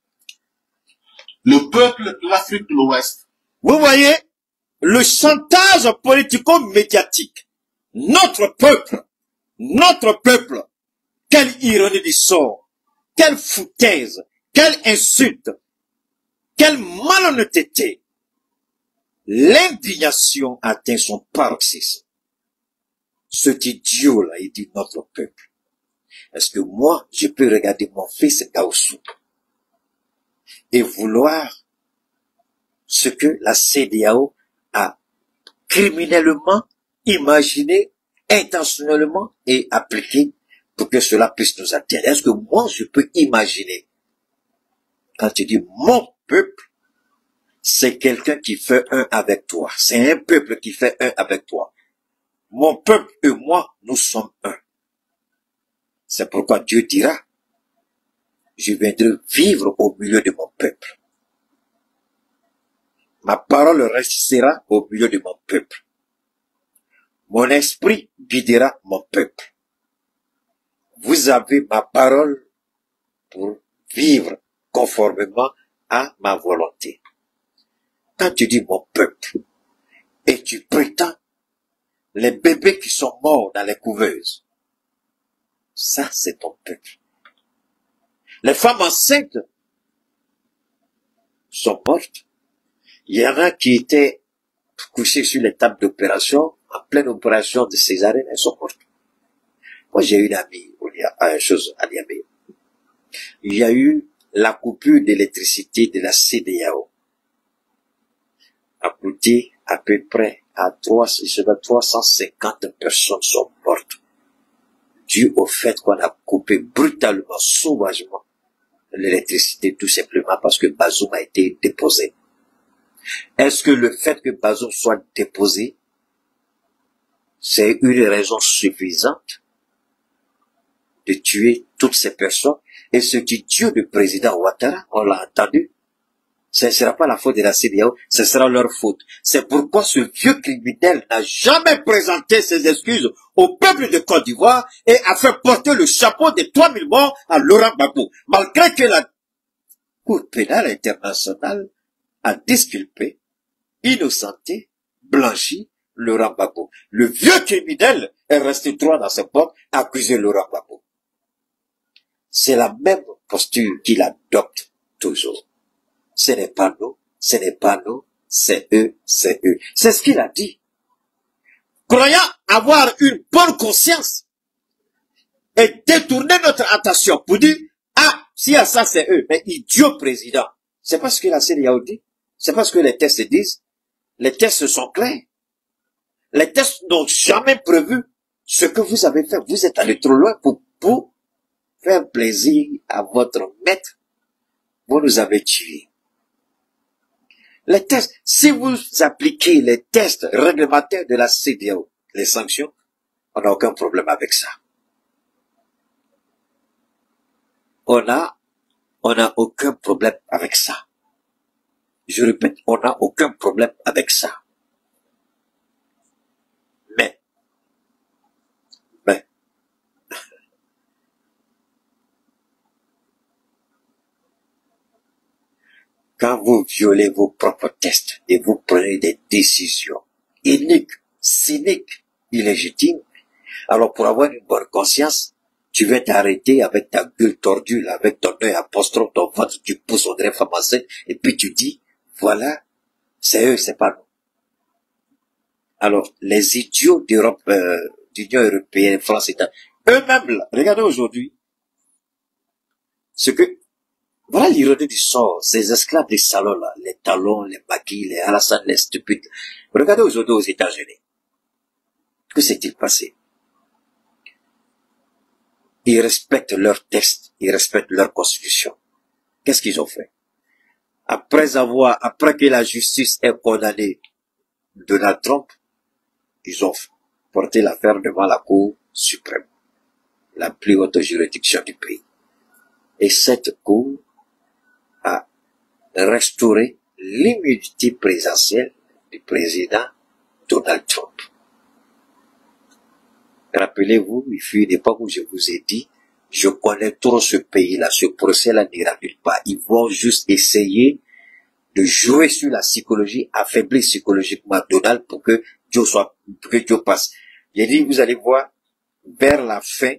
le peuple de l'Afrique de l'Ouest. Vous voyez, le chantage politico-médiatique. Notre peuple, quelle ironie du sort. Quelle foutaise, quelle insulte, quelle malhonnêteté. L'indignation atteint son paroxysme. Cet idiot-là, il dit notre peuple. Est-ce que moi, je peux regarder mon fils Gaoussou et vouloir ce que la CEDEAO a criminellement imaginé, intentionnellement et appliqué pour que cela puisse nous atteindre? Est-ce que moi, je peux imaginer, quand tu dis mon peuple, c'est quelqu'un qui fait un avec toi. C'est un peuple qui fait un avec toi. Mon peuple et moi, nous sommes un. C'est pourquoi Dieu dira, je viendrai vivre au milieu de mon peuple. Ma parole restera au milieu de mon peuple. Mon esprit guidera mon peuple. Vous avez ma parole pour vivre conformément à ma volonté. Quand tu dis mon peuple, et tu prétends les bébés qui sont morts dans les couveuses, ça c'est ton peuple. Les femmes enceintes sont mortes. Il y en a qui étaient couchées sur les tables d'opération, en pleine opération de césarienne, elles sont mortes. Moi j'ai une amie, à Niamey. Il y a eu la coupure d'électricité de la CEDEAO. A coûté à peu près à 350 personnes sont mortes. Dû au fait qu'on a coupé brutalement, sauvagement, l'électricité, tout simplement parce que Bazoum a été déposé. Est-ce que le fait que Bazoum soit déposé, c'est une raison suffisante de tuer toutes ces personnes? Et ce idiot du président Ouattara, on l'a entendu, ce ne sera pas la faute de la CEDEAO, ce sera leur faute. C'est pourquoi ce vieux criminel n'a jamais présenté ses excuses au peuple de Côte d'Ivoire et a fait porter le chapeau des 3000 morts à Laurent Gbagbo, malgré que la Cour pénale internationale a disculpé, innocenté, blanchi Laurent Gbagbo. Le vieux criminel est resté droit dans ses portes, accusé Laurent Gbagbo. C'est la même posture qu'il adopte toujours. Ce n'est pas nous, ce n'est pas nous, c'est eux, c'est eux. C'est ce qu'il a dit. Croyant avoir une bonne conscience et détourner notre attention pour dire, ah, si à ça c'est eux, mais idiot président. C'est pas ce que la CEDEAO dit. C'est pas ce que les tests disent. Les tests sont clairs. Les tests n'ont jamais prévu ce que vous avez fait. Vous êtes allé trop loin pour faire plaisir à votre maître. Vous nous avez tués. Les tests, si vous appliquez les tests réglementaires de la CEDEAO, les sanctions, on n'a aucun problème avec ça. On n'a aucun problème avec ça. Je répète, on n'a aucun problème avec ça. Mais, quand vous violez vos propres tests et vous prenez des décisions iniques, cyniques, illégitimes, alors pour avoir une bonne conscience, tu vas t'arrêter avec ta gueule tordue, là, avec ton œil apostrophe, ton ventre, tu pousses Audrey Famassé, et puis tu dis, voilà, c'est eux, c'est pas nous. Alors, les idiots d'Europe, d'Union européenne, France, États, eux-mêmes, là, regardez aujourd'hui, ce que, voilà l'ironie du sort, ces esclaves des salons, là, les talons, les maquis, les Alassane, les stupides. Regardez aujourd'hui aux États-Unis. Que s'est-il passé? Ils respectent leurs textes, ils respectent leur constitution. Qu'est-ce qu'ils ont fait? Après que la justice ait condamné Donald Trump, ils ont porté l'affaire devant la Cour suprême, la plus haute juridiction du pays. Et cette Cour a restauré l'immunité présidentielle du président Donald Trump. Rappelez-vous, il fut une époque où je vous ai dit, je connais trop ce pays-là, ce procès-là n'ira nulle part. Ils vont juste essayer de jouer sur la psychologie, affaiblir psychologiquement Donald pour que Joe passe. J'ai dit, vous allez voir, vers la fin,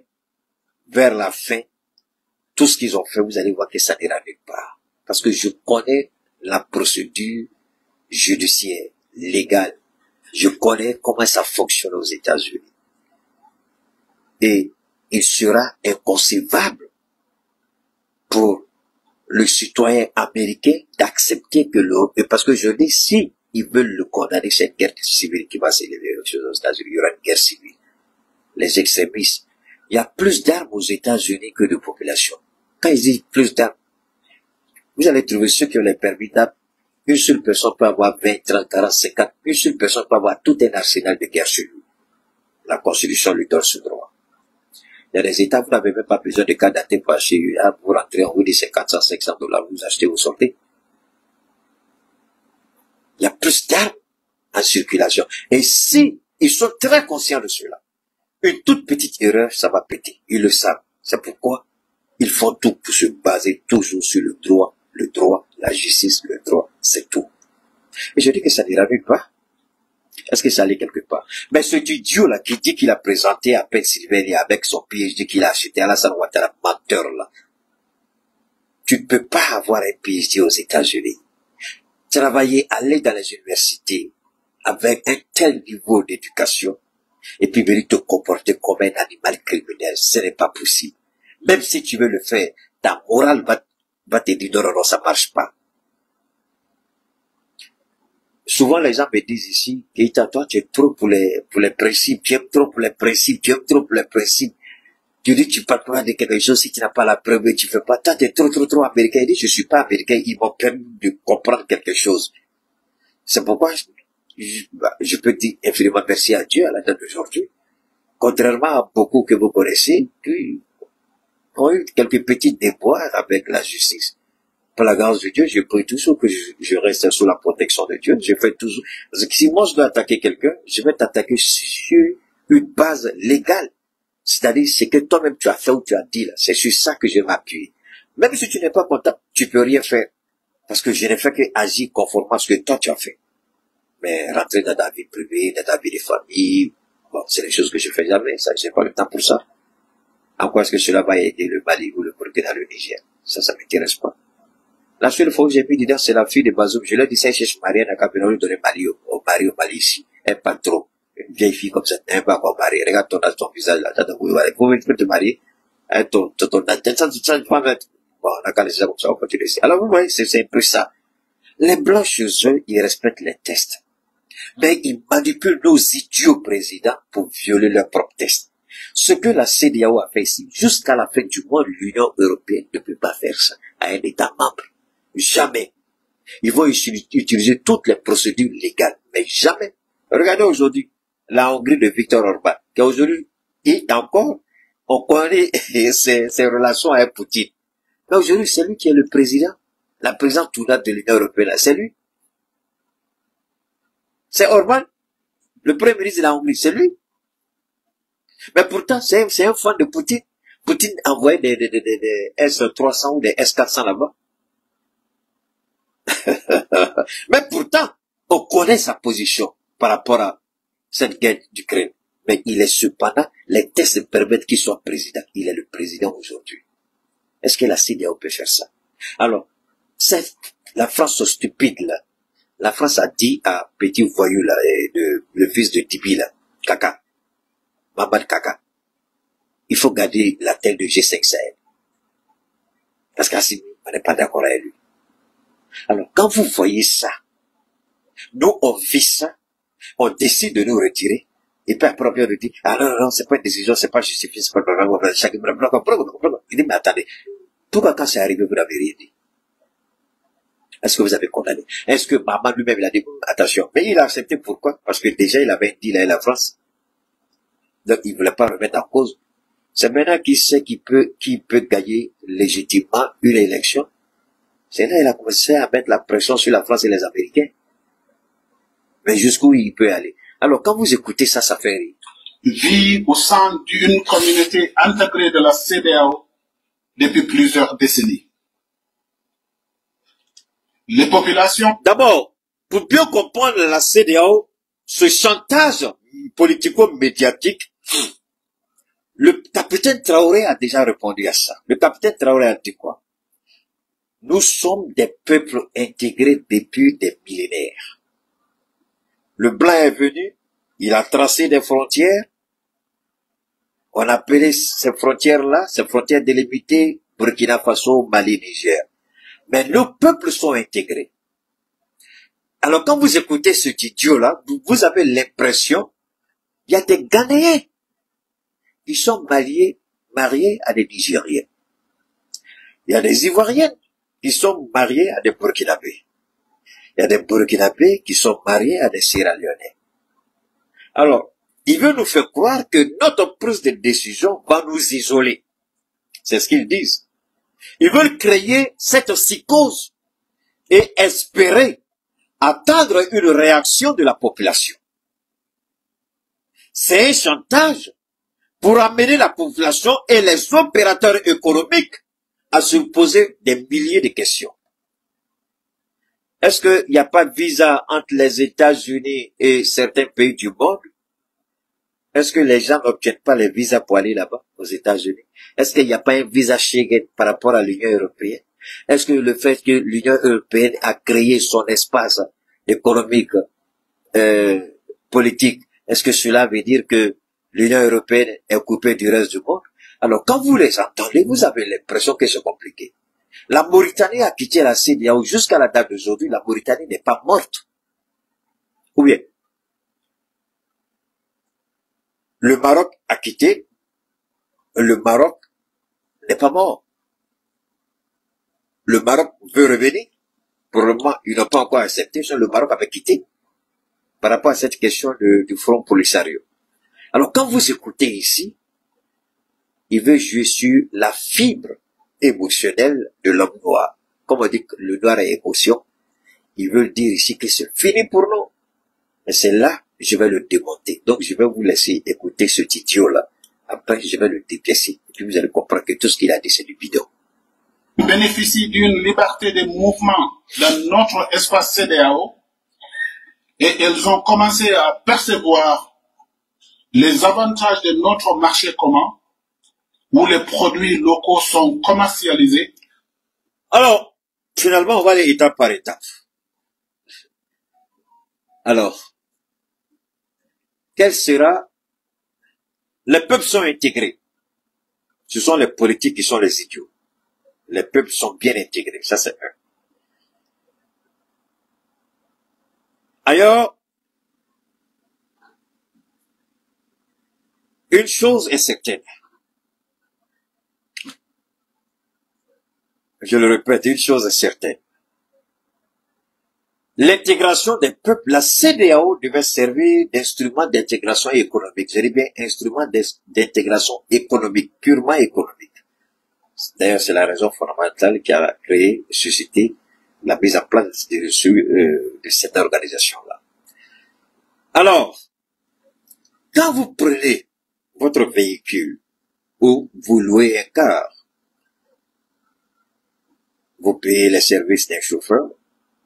tout ce qu'ils ont fait, vous allez voir que ça n'ira nulle part. Parce que je connais la procédure judiciaire, légale. Je connais comment ça fonctionne aux États-Unis. Et il sera inconcevable pour le citoyen américain d'accepter que parce que je dis, si ils veulent le condamner, cette guerre civile qui va s'élever aux États-Unis, il y aura une guerre civile. Les extrémistes. Il y a plus d'armes aux États-Unis que de population. Quand ils disent plus d'armes, vous allez trouver ceux qui ont les permis d'armes. Une seule personne peut avoir 20, 30, 40, 50. Une seule personne peut avoir tout un arsenal de guerre sur lui. La Constitution lui donne ce droit. Il y a des États, vous n'avez même pas besoin de carte d'identité pour acheter, vous rentrez en haut de 400, 500 $, vous achetez, vous sortez. Il y a plus d'armes en circulation. Et si, ils sont très conscients de cela. Une toute petite erreur, ça va péter. Ils le savent. C'est pourquoi ils font tout pour se baser toujours sur le droit, la justice, le droit, c'est tout. Et je dis que ça n'ira nulle part. Est-ce que ça allait quelque part? Mais ce idiot-là qui dit qu'il a présenté à Pennsylvanie avec son PhD qu'il a acheté à Alassane Ouattara, menteur-là. Tu ne peux pas avoir un PhD aux États-Unis. Travailler, aller dans les universités avec un tel niveau d'éducation et puis venir te comporter comme un animal criminel, ce n'est pas possible. Même si tu veux le faire, ta morale va te dire non, ça marche pas. Souvent, les gens me disent ici, Keïta, toi, tu es trop pour les principes, tu aimes trop pour les principes, tu aimes trop pour les principes. Tu dis, tu parles pas de quelque chose si tu n'as pas la preuve, tu fais pas. Toi, tu es trop américain. Il dit, je suis pas américain, ils m'ont permis de comprendre quelque chose. C'est pourquoi je peux dire infiniment merci à Dieu à la date d'aujourd'hui. Contrairement à beaucoup que vous connaissez, qui ont eu quelques petits déboires avec la justice. Par la grâce de Dieu, je prie toujours que je reste sous la protection de Dieu. Je fais toujours, parce que si moi je dois attaquer quelqu'un, je vais t'attaquer sur une base légale. C'est-à-dire, c'est que toi-même tu as fait ou tu as dit là. C'est sur ça que je vais m'appuyer. Même si tu n'es pas content, tu peux rien faire. Parce que je n'ai fait que agir conformément à ce que toi tu as fait. Mais rentrer dans ta vie privée, dans ta vie de famille, bon, c'est des choses que je fais jamais. Ça, j'ai pas le temps pour ça. En quoi est-ce que cela va aider le Mali ou le Burkina, le Niger? Ça m'intéresse pas. La seule fois où j'ai mis dedans, c'est la fille de Bazoum. Je lui ai dit, ça, cherche Marianne à Cameroun, lui donner au Mali ici. Elle pas trop. Une vieille fille comme ça, elle pas encore mariée. Regarde ton visage là, vous te marier. Ton antenne, ça ne pas mettre. Bon, on a qu'à laisser ça comme ça, on continue ici. Alors, vous voyez, c'est un peu ça. Les blancs chez eux, ils respectent les tests. Mais ils manipulent nos idiots présidents pour violer leurs propres tests. Ce que la CEDEAO a fait ici, jusqu'à la fin du mois, l'Union européenne ne peut pas faire ça à un État membre. Jamais. Ils vont utiliser toutes les procédures légales, mais jamais. Regardez aujourd'hui la Hongrie de Viktor Orban, qui aujourd'hui, et encore, on connaît ses relations avec Poutine. Mais aujourd'hui, c'est lui qui est le président, la présidente tournante de l'Union européenne, c'est lui. C'est Orban, le premier ministre de la Hongrie, c'est lui. Mais pourtant, c'est un fan de Poutine. Poutine envoyait des S-300 ou des S-400 là-bas. Mais pourtant, on connaît sa position par rapport à cette guerre d'Ukraine. Mais il est cependant, les tests permettent qu'il soit président. Il est le président aujourd'hui. Est-ce que la CEDEAO peut faire ça? Alors, c'est la France stupide là. La France a dit à petit voyou là, le fils de Tibi là, Kaka, Mamad Kaka, il faut garder la tête de G5 Sahel. Parce qu'Assimi, on n'est pas d'accord avec lui. Alors, quand vous voyez ça, nous on vit ça, on décide de nous retirer, et puis après on nous dit, ah non, non, c'est pas une décision, c'est pas justifié, c'est pas chacun. Il dit, mais attendez, pourquoi quand c'est arrivé, vous n'avez rien dit? Est-ce que vous avez condamné? Est-ce que maman lui-même, il a dit, attention, mais il a accepté pourquoi? Parce que déjà, il avait dit, là, et la France. Donc, il ne voulait pas remettre en cause. C'est maintenant qu'il sait qui peut gagner légitimement une élection. C'est là qu'il a commencé à mettre la pression sur la France et les Américains. Mais jusqu'où il peut aller? Alors, quand vous écoutez ça, ça fait rire. Vit au sein d'une communauté intégrée de la CEDEAO depuis plusieurs décennies. Les populations... D'abord, pour bien comprendre la CEDEAO, ce chantage politico-médiatique, le capitaine Traoré a déjà répondu à ça. Le capitaine Traoré a dit quoi? Nous sommes des peuples intégrés depuis des millénaires. Le blanc est venu, il a tracé des frontières. On appelait ces frontières-là, ces frontières délimitées, Burkina Faso, Mali, Niger. Mais nos peuples sont intégrés. Alors quand vous écoutez cet idiot-là, vous avez l'impression, il y a des Ghanéens qui sont mariés à des Nigériens. Il y a des Ivoiriennes qui sont mariées à des Burkinabés. Il y a des Burkinabés qui sont mariés à des Sierra-Léonais. Alors, il veut nous faire croire que notre prise de décision va nous isoler. C'est ce qu'ils disent. Ils veulent créer cette psychose et espérer attendre une réaction de la population. C'est un chantage pour amener la population et les opérateurs économiques à se poser des milliers de questions. Est-ce qu'il n'y a pas de visa entre les États-Unis et certains pays du monde? Est-ce que les gens n'obtiennent pas les visas pour aller là-bas, aux États-Unis? Est-ce qu'il n'y a pas un visa Schengen par rapport à l'Union européenne? Est-ce que le fait que l'Union européenne a créé son espace économique, politique, est-ce que cela veut dire que l'Union européenne est coupée du reste du monde? Alors, quand vous les entendez, vous avez l'impression que c'est compliqué. La Mauritanie a quitté la CEDEAO. Jusqu'à la date d'aujourd'hui, la Mauritanie n'est pas morte. Ou bien, le Maroc a quitté, le Maroc n'est pas mort. Le Maroc veut revenir. Pour le moment, ils n'ont pas encore accepté, le Maroc avait quitté par rapport à cette question du Front Polisario. Alors, quand vous écoutez ici, il veut jouer sur la fibre émotionnelle de l'homme noir. Comme on dit que le noir est émotion, ils veulent dire ici que c'est fini pour nous. Mais c'est là, je vais le démonter. Donc, je vais vous laisser écouter ce idiot-là. Après, je vais le dépiécer. Et puis, vous allez comprendre que tout ce qu'il a dit, c'est du bidon. Bénéficient d'une liberté de mouvement dans notre espace CEDEAO et elles ont commencé à percevoir les avantages de notre marché commun où les produits locaux sont commercialisés. Alors, finalement, on va aller étape par étape. Alors, quel sera... Les peuples sont intégrés. Ce sont les politiques qui sont les idiots. Les peuples sont bien intégrés. Ça, c'est un. Ailleurs, une chose est certaine. Je le répète, une chose est certaine. L'intégration des peuples, la CEDEAO devait servir d'instrument d'intégration économique. Je dis bien instrument d'intégration économique, purement économique. D'ailleurs, c'est la raison fondamentale qui a créé, suscité la mise en place de cette organisation-là. Alors, quand vous prenez votre véhicule ou vous louez un car, vous payez les services d'un chauffeur,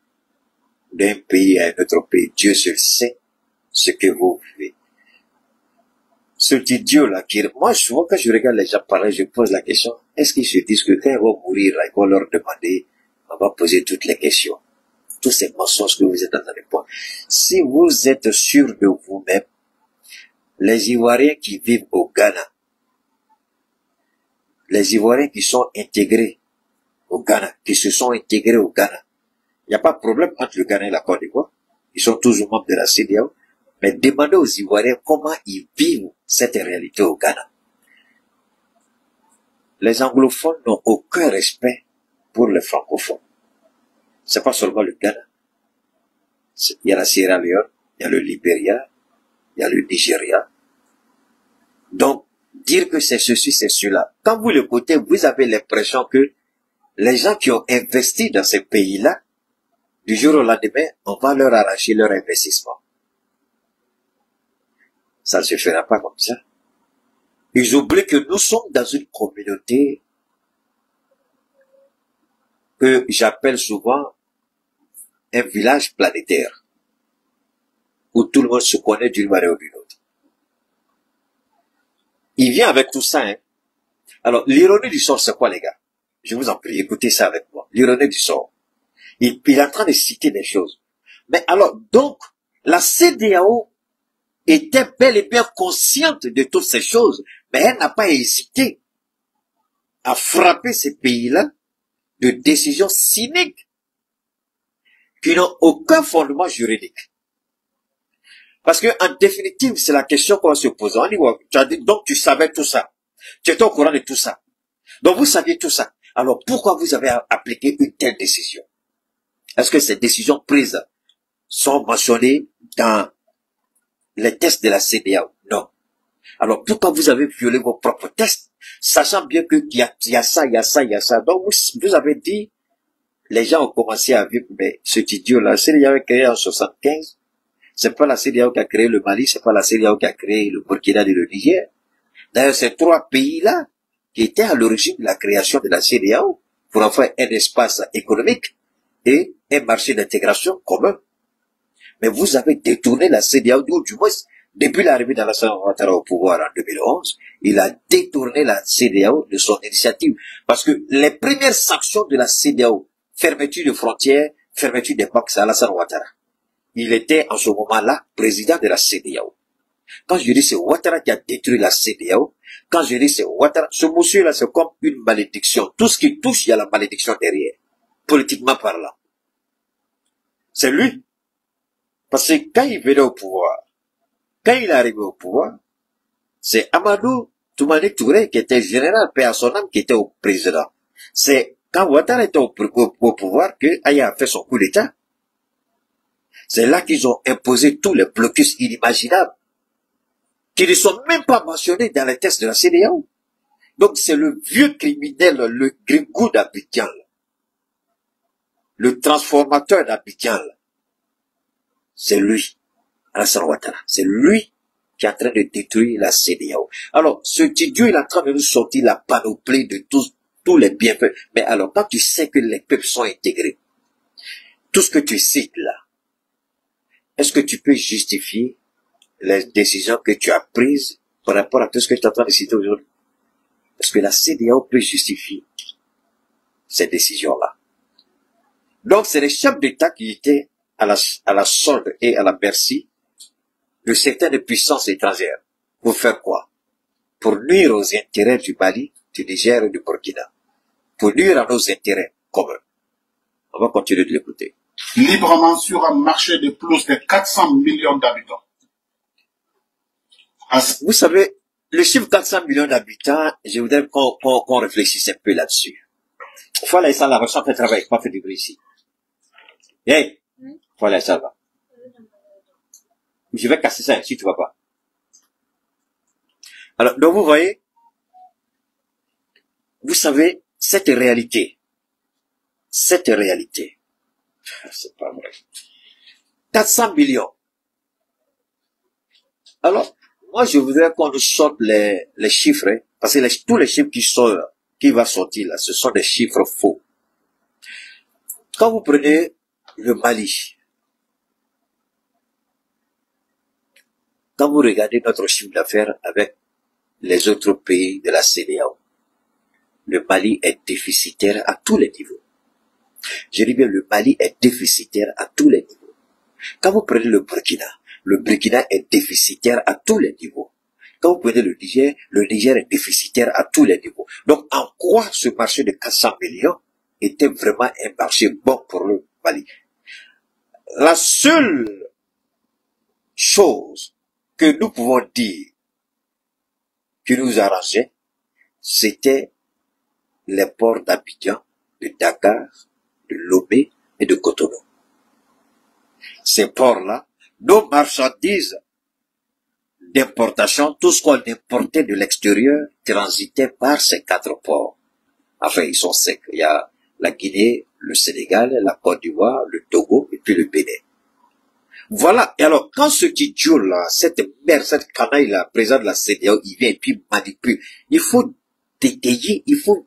d'un pays à un autre pays. Dieu seul sait ce que vous vivez. Cet idiot-là, moi, souvent, quand je regarde les gens parler, je pose la question, est-ce qu'ils se disent que quand ils vont mourir, là, ils vont leur demander, on va poser toutes les questions. Tous ces mensonges que vous êtes en train de voir. Si vous êtes sûr de vous-même, les Ivoiriens qui vivent au Ghana, les Ivoiriens qui sont intégrés au Ghana, qui se sont intégrés au Ghana, il n'y a pas de problème entre le Ghana et la Côte d'Ivoire. Ils sont toujours membres de la CEDEAO. Mais demandez aux Ivoiriens comment ils vivent cette réalité au Ghana. Les anglophones n'ont aucun respect pour les francophones. C'est pas seulement le Ghana. Il y a la Sierra Leone, il y a le Libéria, il y a le Nigeria. Donc, dire que c'est ceci, c'est cela. Quand vous l'écoutez, vous avez l'impression que les gens qui ont investi dans ces pays-là, du jour au lendemain, on va leur arracher leur investissement. Ça ne se fera pas comme ça. Ils oublient que nous sommes dans une communauté que j'appelle souvent un village planétaire, où tout le monde se connaît d'une manière ou d'une autre. Il vient avec tout ça, hein. Alors, l'ironie du sort, c'est quoi, les gars? Je vous en prie, écoutez ça avec moi. L'ironie du sort. Il est en train de citer des choses. Mais alors, donc, la CEDEAO était bel et bien consciente de toutes ces choses, mais elle n'a pas hésité à frapper ces pays-là de décisions cyniques qui n'ont aucun fondement juridique. Parce que, en définitive, c'est la question qu'on va se poser. On dit, donc tu savais tout ça. Tu étais au courant de tout ça. Donc vous saviez tout ça. Alors pourquoi vous avez appliqué une telle décision? Est-ce que ces décisions prises sont mentionnées dans les tests de la CEDEAO? Non. Alors pourquoi vous avez violé vos propres tests, sachant bien qu'il y a ça, il y a ça, il y a ça. Donc vous avez dit, les gens ont commencé à vivre, mais cet idiot-là, la CEDEAO est créée en 75. C'est pas la CEDEAO qui a créé le Mali, c'est pas la CEDEAO qui a créé le Burkina et le Niger. D'ailleurs, ces trois pays-là qui étaient à l'origine de la création de la CEDEAO pour en faire un espace économique et un marché d'intégration commun. Mais vous avez détourné la CEDEAO, du moins, depuis l'arrivée d'Alassane Ouattara au pouvoir en 2011, il a détourné la CEDEAO de son initiative. Parce que les premières sanctions de la CEDEAO, fermeture de frontières, fermeture des banques, c'est Alassane Ouattara. Il était en ce moment-là président de la CEDEAO. Quand je dis c'est Ouattara qui a détruit la CEDEAO, quand je dis c'est Ouattara, ce monsieur-là c'est comme une malédiction. Tout ce qui touche, il y a la malédiction derrière, politiquement parlant. C'est lui. Parce que quand il venait au pouvoir, quand il est arrivé au pouvoir, c'est Amadou Toumani Touré qui était général, paix à son âme, qui était au président. C'est quand Ouattara était au pouvoir que Aya a fait son coup d'État. C'est là qu'ils ont imposé tous les blocus inimaginables, qui ne sont même pas mentionnés dans les tests de la CEDEAO. Donc c'est le vieux criminel, le Gringou d'Abidjan, le transformateur d'Abidjan. C'est lui, Alassane Ouattara. C'est lui qui est en train de détruire la CEDEAO. Alors, ce idiot, il est en train de nous sortir la panoplie de tous les bienfaits. Mais alors, quand tu sais que les peuples sont intégrés, tout ce que tu cites là, est-ce que tu peux justifier les décisions que tu as prises par rapport à tout ce que tu es en train de citer aujourd'hui? Est-ce que la CEDEAO peut justifier ces décisions-là? Donc, c'est les chefs d'État qui étaient à la solde et à la merci de certaines puissances étrangères. Pour faire quoi? Pour nuire aux intérêts du Mali, du Niger et du Burkina. Pour nuire à nos intérêts communs. On va continuer de l'écouter. Librement sur un marché de plus de 400 millions d'habitants. Vous savez, le chiffre 400 millions d'habitants, je voudrais qu'on réfléchisse un peu là-dessus. Voilà, ça, la recherche fait travail, pas fait du bruit ici. Hey! Voilà, ça va. Je vais casser ça si tu vas pas. Alors, donc vous voyez, vous savez, cette réalité, c'est pas vrai. 400 millions. Alors, moi, je voudrais qu'on nous sorte les chiffres, hein, parce que tous les chiffres qui vont sortir là, ce sont des chiffres faux. Quand vous prenez le Mali, Quand vous regardez notre chiffre d'affaires avec les autres pays de la CEDEAO, le Mali est déficitaire à tous les niveaux. Je dis bien, le Mali est déficitaire à tous les niveaux. Quand vous prenez le Burkina est déficitaire à tous les niveaux. Quand vous prenez le Niger est déficitaire à tous les niveaux. Donc, en quoi ce marché de 400 millions était vraiment un marché bon pour le Mali? La seule chose que nous pouvons dire qui nous arrangeait, c'était les ports d'Abidjan, de Dakar, de Lomé et de Cotonou. Ces ports-là, nos marchandises d'importation, tout ce qu'on importait de l'extérieur, transitait par ces 4 ports. Enfin, ils sont secs. Il y a la Guinée, le Sénégal, la Côte d'Ivoire, le Togo et puis le Bénin. Voilà. Et alors, quand ce idiot-là, cette merde, cette canaille-là, président de la CEDEAO, il vient et puis manipule, il faut détailler, il faut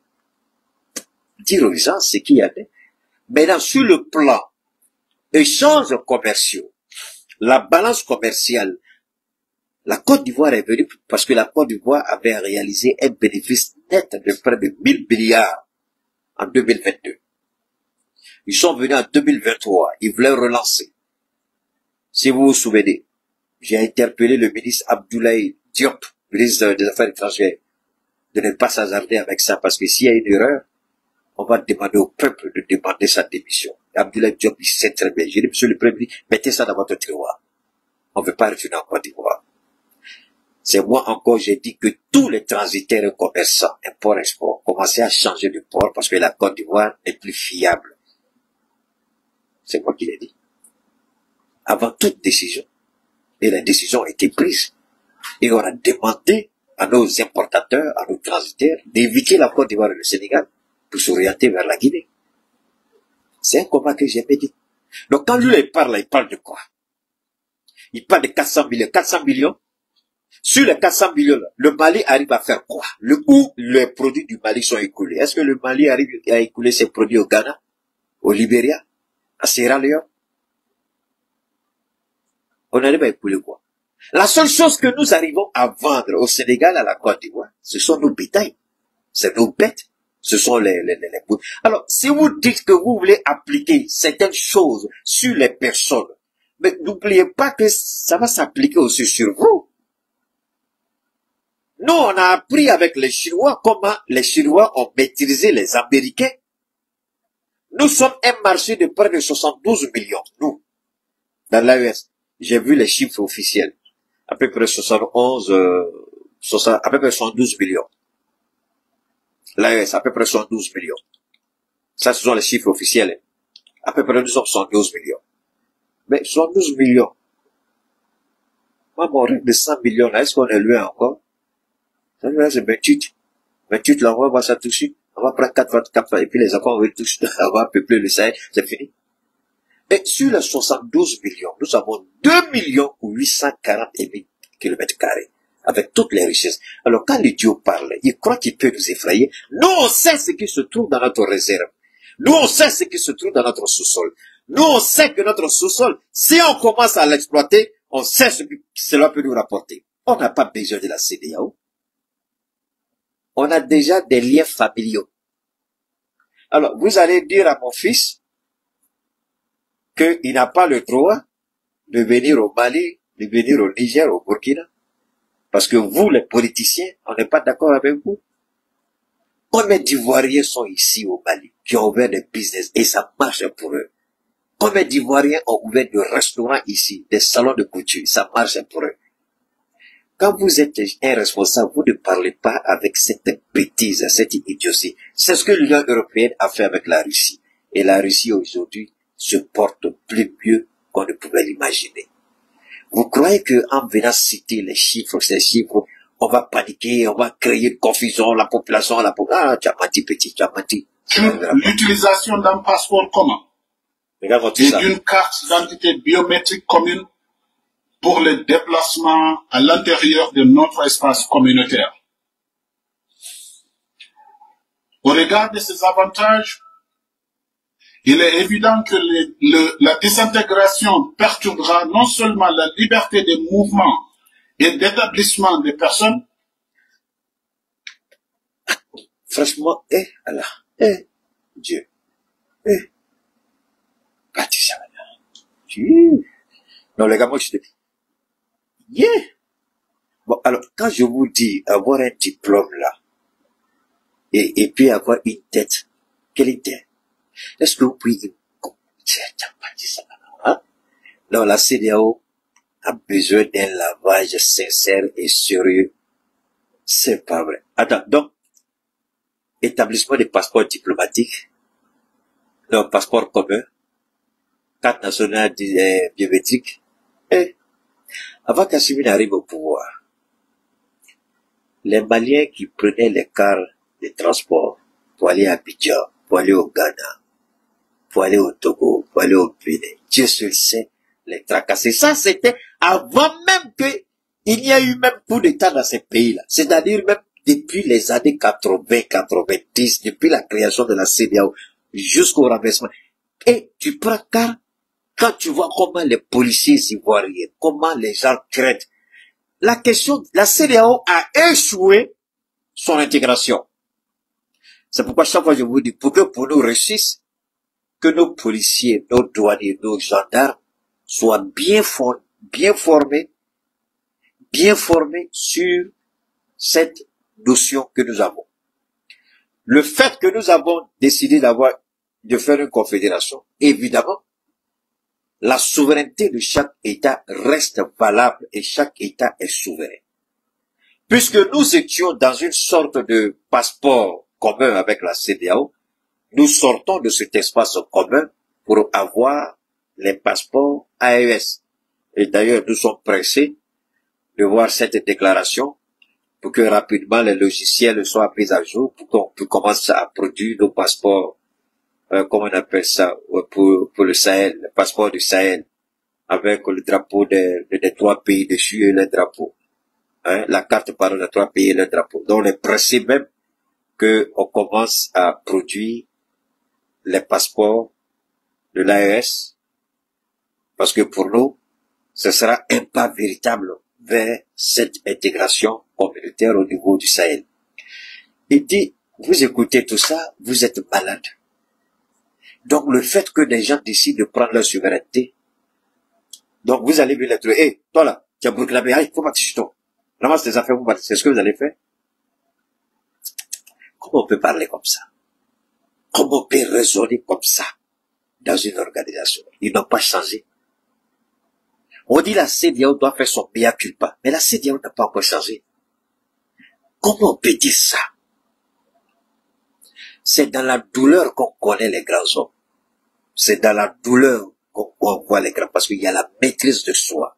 dire aux gens ce qu'il y a. Maintenant, sur le plan échanges commerciaux, la balance commerciale, la Côte d'Ivoire est venue parce que la Côte d'Ivoire avait réalisé un bénéfice net de près de 1000 milliards en 2022. Ils sont venus en 2023, ils voulaient relancer. Si vous vous souvenez, j'ai interpellé le ministre Abdoulaye Diop, ministre des Affaires étrangères, de ne pas s'hasarder avec ça, parce que s'il y a une erreur, on va demander au peuple de demander sa démission. Abdoulaye Diop, il sait très bien. J'ai dit, monsieur le Premier ministre, mettez ça dans votre tiroir. On ne veut pas retourner en Côte d'Ivoire. C'est moi encore, j'ai dit que tous les transitaires et commerçants, import-export, commençaient à changer de port parce que la Côte d'Ivoire est plus fiable. C'est moi qui l'ai dit. Avant toute décision, et la décision a été prise, et on a demandé à nos importateurs, à nos transitaires, d'éviter la Côte d'Ivoire et le Sénégal pour s'orienter vers la Guinée. C'est un combat que j'ai dit. Donc quand lui il parle de quoi? Il parle de 400 millions. 400 millions. Sur les 400 millions, le Mali arrive à faire quoi? Où les produits du Mali sont écoulés? Est-ce que le Mali arrive à écouler ses produits au Ghana, au Libéria, à Sierra Leone? On arrive à écouler quoi? La seule chose que nous arrivons à vendre au Sénégal, à la Côte d'Ivoire, ce sont nos bétails. C'est nos bêtes. Ce sont les. Alors, si vous dites que vous voulez appliquer certaines choses sur les personnes, mais n'oubliez pas que ça va s'appliquer aussi sur vous. Nous, on a appris avec les Chinois comment les Chinois ont maîtrisé les Américains. Nous sommes un marché de près de 72 millions, nous, dans l'AES. J'ai vu les chiffres officiels. À peu près 72 millions. L'AES, à peu près 72 millions. Ça, ce sont les chiffres officiels. À peu près, nous sommes 72 millions. Mais 72 millions. Moi, mon rêve de 100 millions, là, est-ce qu'on est loin encore? Ça, là, c'est 28. 28, là, on va voir ça tout de suite. On va prendre 4, et puis les enfants, on va tous, on va peupler le Sahel, c'est fini. Et sur les 72 millions, nous avons 2 840 000 kilomètres carrés, avec toutes les richesses. Alors, quand l'idiot parle, il croit qu'il peut nous effrayer. Nous, on sait ce qui se trouve dans notre réserve. Nous, on sait ce qui se trouve dans notre sous-sol. Nous, on sait que notre sous-sol, si on commence à l'exploiter, on sait ce que cela peut nous rapporter. On n'a pas besoin de la CEDEAO. On a déjà des liens familiaux. Alors, vous allez dire à mon fils qu'il n'a pas le droit de venir au Mali, de venir au Niger, au Burkina. Parce que vous, les politiciens, on n'est pas d'accord avec vous. Combien d'Ivoiriens sont ici au Mali, qui ont ouvert des business et ça marche pour eux? Combien d'Ivoiriens ont ouvert des restaurants ici, des salons de couture, ça marche pour eux? Quand vous êtes un responsable, vous ne parlez pas avec cette bêtise, cette idiotie. C'est ce que l'Union européenne a fait avec la Russie. Et la Russie aujourd'hui se porte plus mieux qu'on ne pouvait l'imaginer. Vous croyez que en venant citer les chiffres, ces chiffres, on va paniquer, on va créer une confusion, la population, ah, tu as menti petit, tu as menti. L'utilisation d'un passeport commun et d'une carte d'identité biométrique commune pour le déplacement à l'intérieur de notre espace communautaire. Au regard de ces avantages, il est évident que la désintégration perturbera non seulement la liberté de mouvement et d'établissement des personnes. Franchement, Allah, Dieu, bâti ça, non, les gars, moi, je te dis, yeah. Bon, alors, quand je vous dis avoir un diplôme là, et puis avoir une tête, quelle était? Est-ce que vous pouvez dire, hein? Non, la CEDEAO a besoin d'un lavage sincère et sérieux. C'est pas vrai. Attends, donc, établissement des passeports diplomatiques, leur passeport commun, carte nationale biométrique, et avant qu'Assimi n'arrive au pouvoir, les Maliens qui prenaient les cars de transport pour aller à Abidjan, pour aller au Ghana, pour aller au Togo, pour aller au Bénin, Dieu seul sait les tracasser. Ça, c'était avant même qu'il n'y a eu même coup d'État dans ces pays-là. C'est-à-dire même depuis les années 80, 90, depuis la création de la CEDEAO, jusqu'au renversement. Et tu prends car, quand tu vois comment les policiers ivoiriens, comment les gens craignent, la question, la CEDEAO a échoué son intégration. C'est pourquoi chaque fois je vous dis, pour que pour nous réussisse, que nos policiers, nos douaniers, nos gendarmes soient bien formés sur cette notion que nous avons. Le fait que nous avons décidé de faire une confédération, évidemment, la souveraineté de chaque État reste valable et chaque État est souverain. Puisque nous étions dans une sorte de passeport commun avec la CEDEAO, nous sortons de cet espace commun pour avoir les passeports AES. Et d'ailleurs, nous sommes pressés de voir cette déclaration pour que rapidement les logiciels soient mis à jour, pour qu'on puisse commencer à produire nos passeports, comment on appelle ça, pour le Sahel, le passeport du Sahel, avec le drapeau des 3 pays dessus et le drapeau. Hein, la carte par les 3 pays et le drapeau. Donc, les pressés même qu'on commence à produire les passeports de l'AES, parce que pour nous, ce sera un pas véritable vers cette intégration communautaire au niveau du Sahel. Il dit, vous écoutez tout ça, vous êtes malade. Donc le fait que des gens décident de prendre leur souveraineté, donc vous allez lui les trouver, hey, toi là, tu as Burkinabé, il faut partir chez toi. Ramasse tes affaires, c'est ce que vous allez faire. Comment on peut parler comme ça? Comment on peut raisonner comme ça dans une organisation? Ils n'ont pas changé. On dit la CEDEAO doit faire son mea culpa, mais la CEDEAO n'a pas encore changé. Comment on peut dire ça? C'est dans la douleur qu'on connaît les grands hommes. C'est dans la douleur qu'on voit les grands, parce qu'il y a la maîtrise de soi.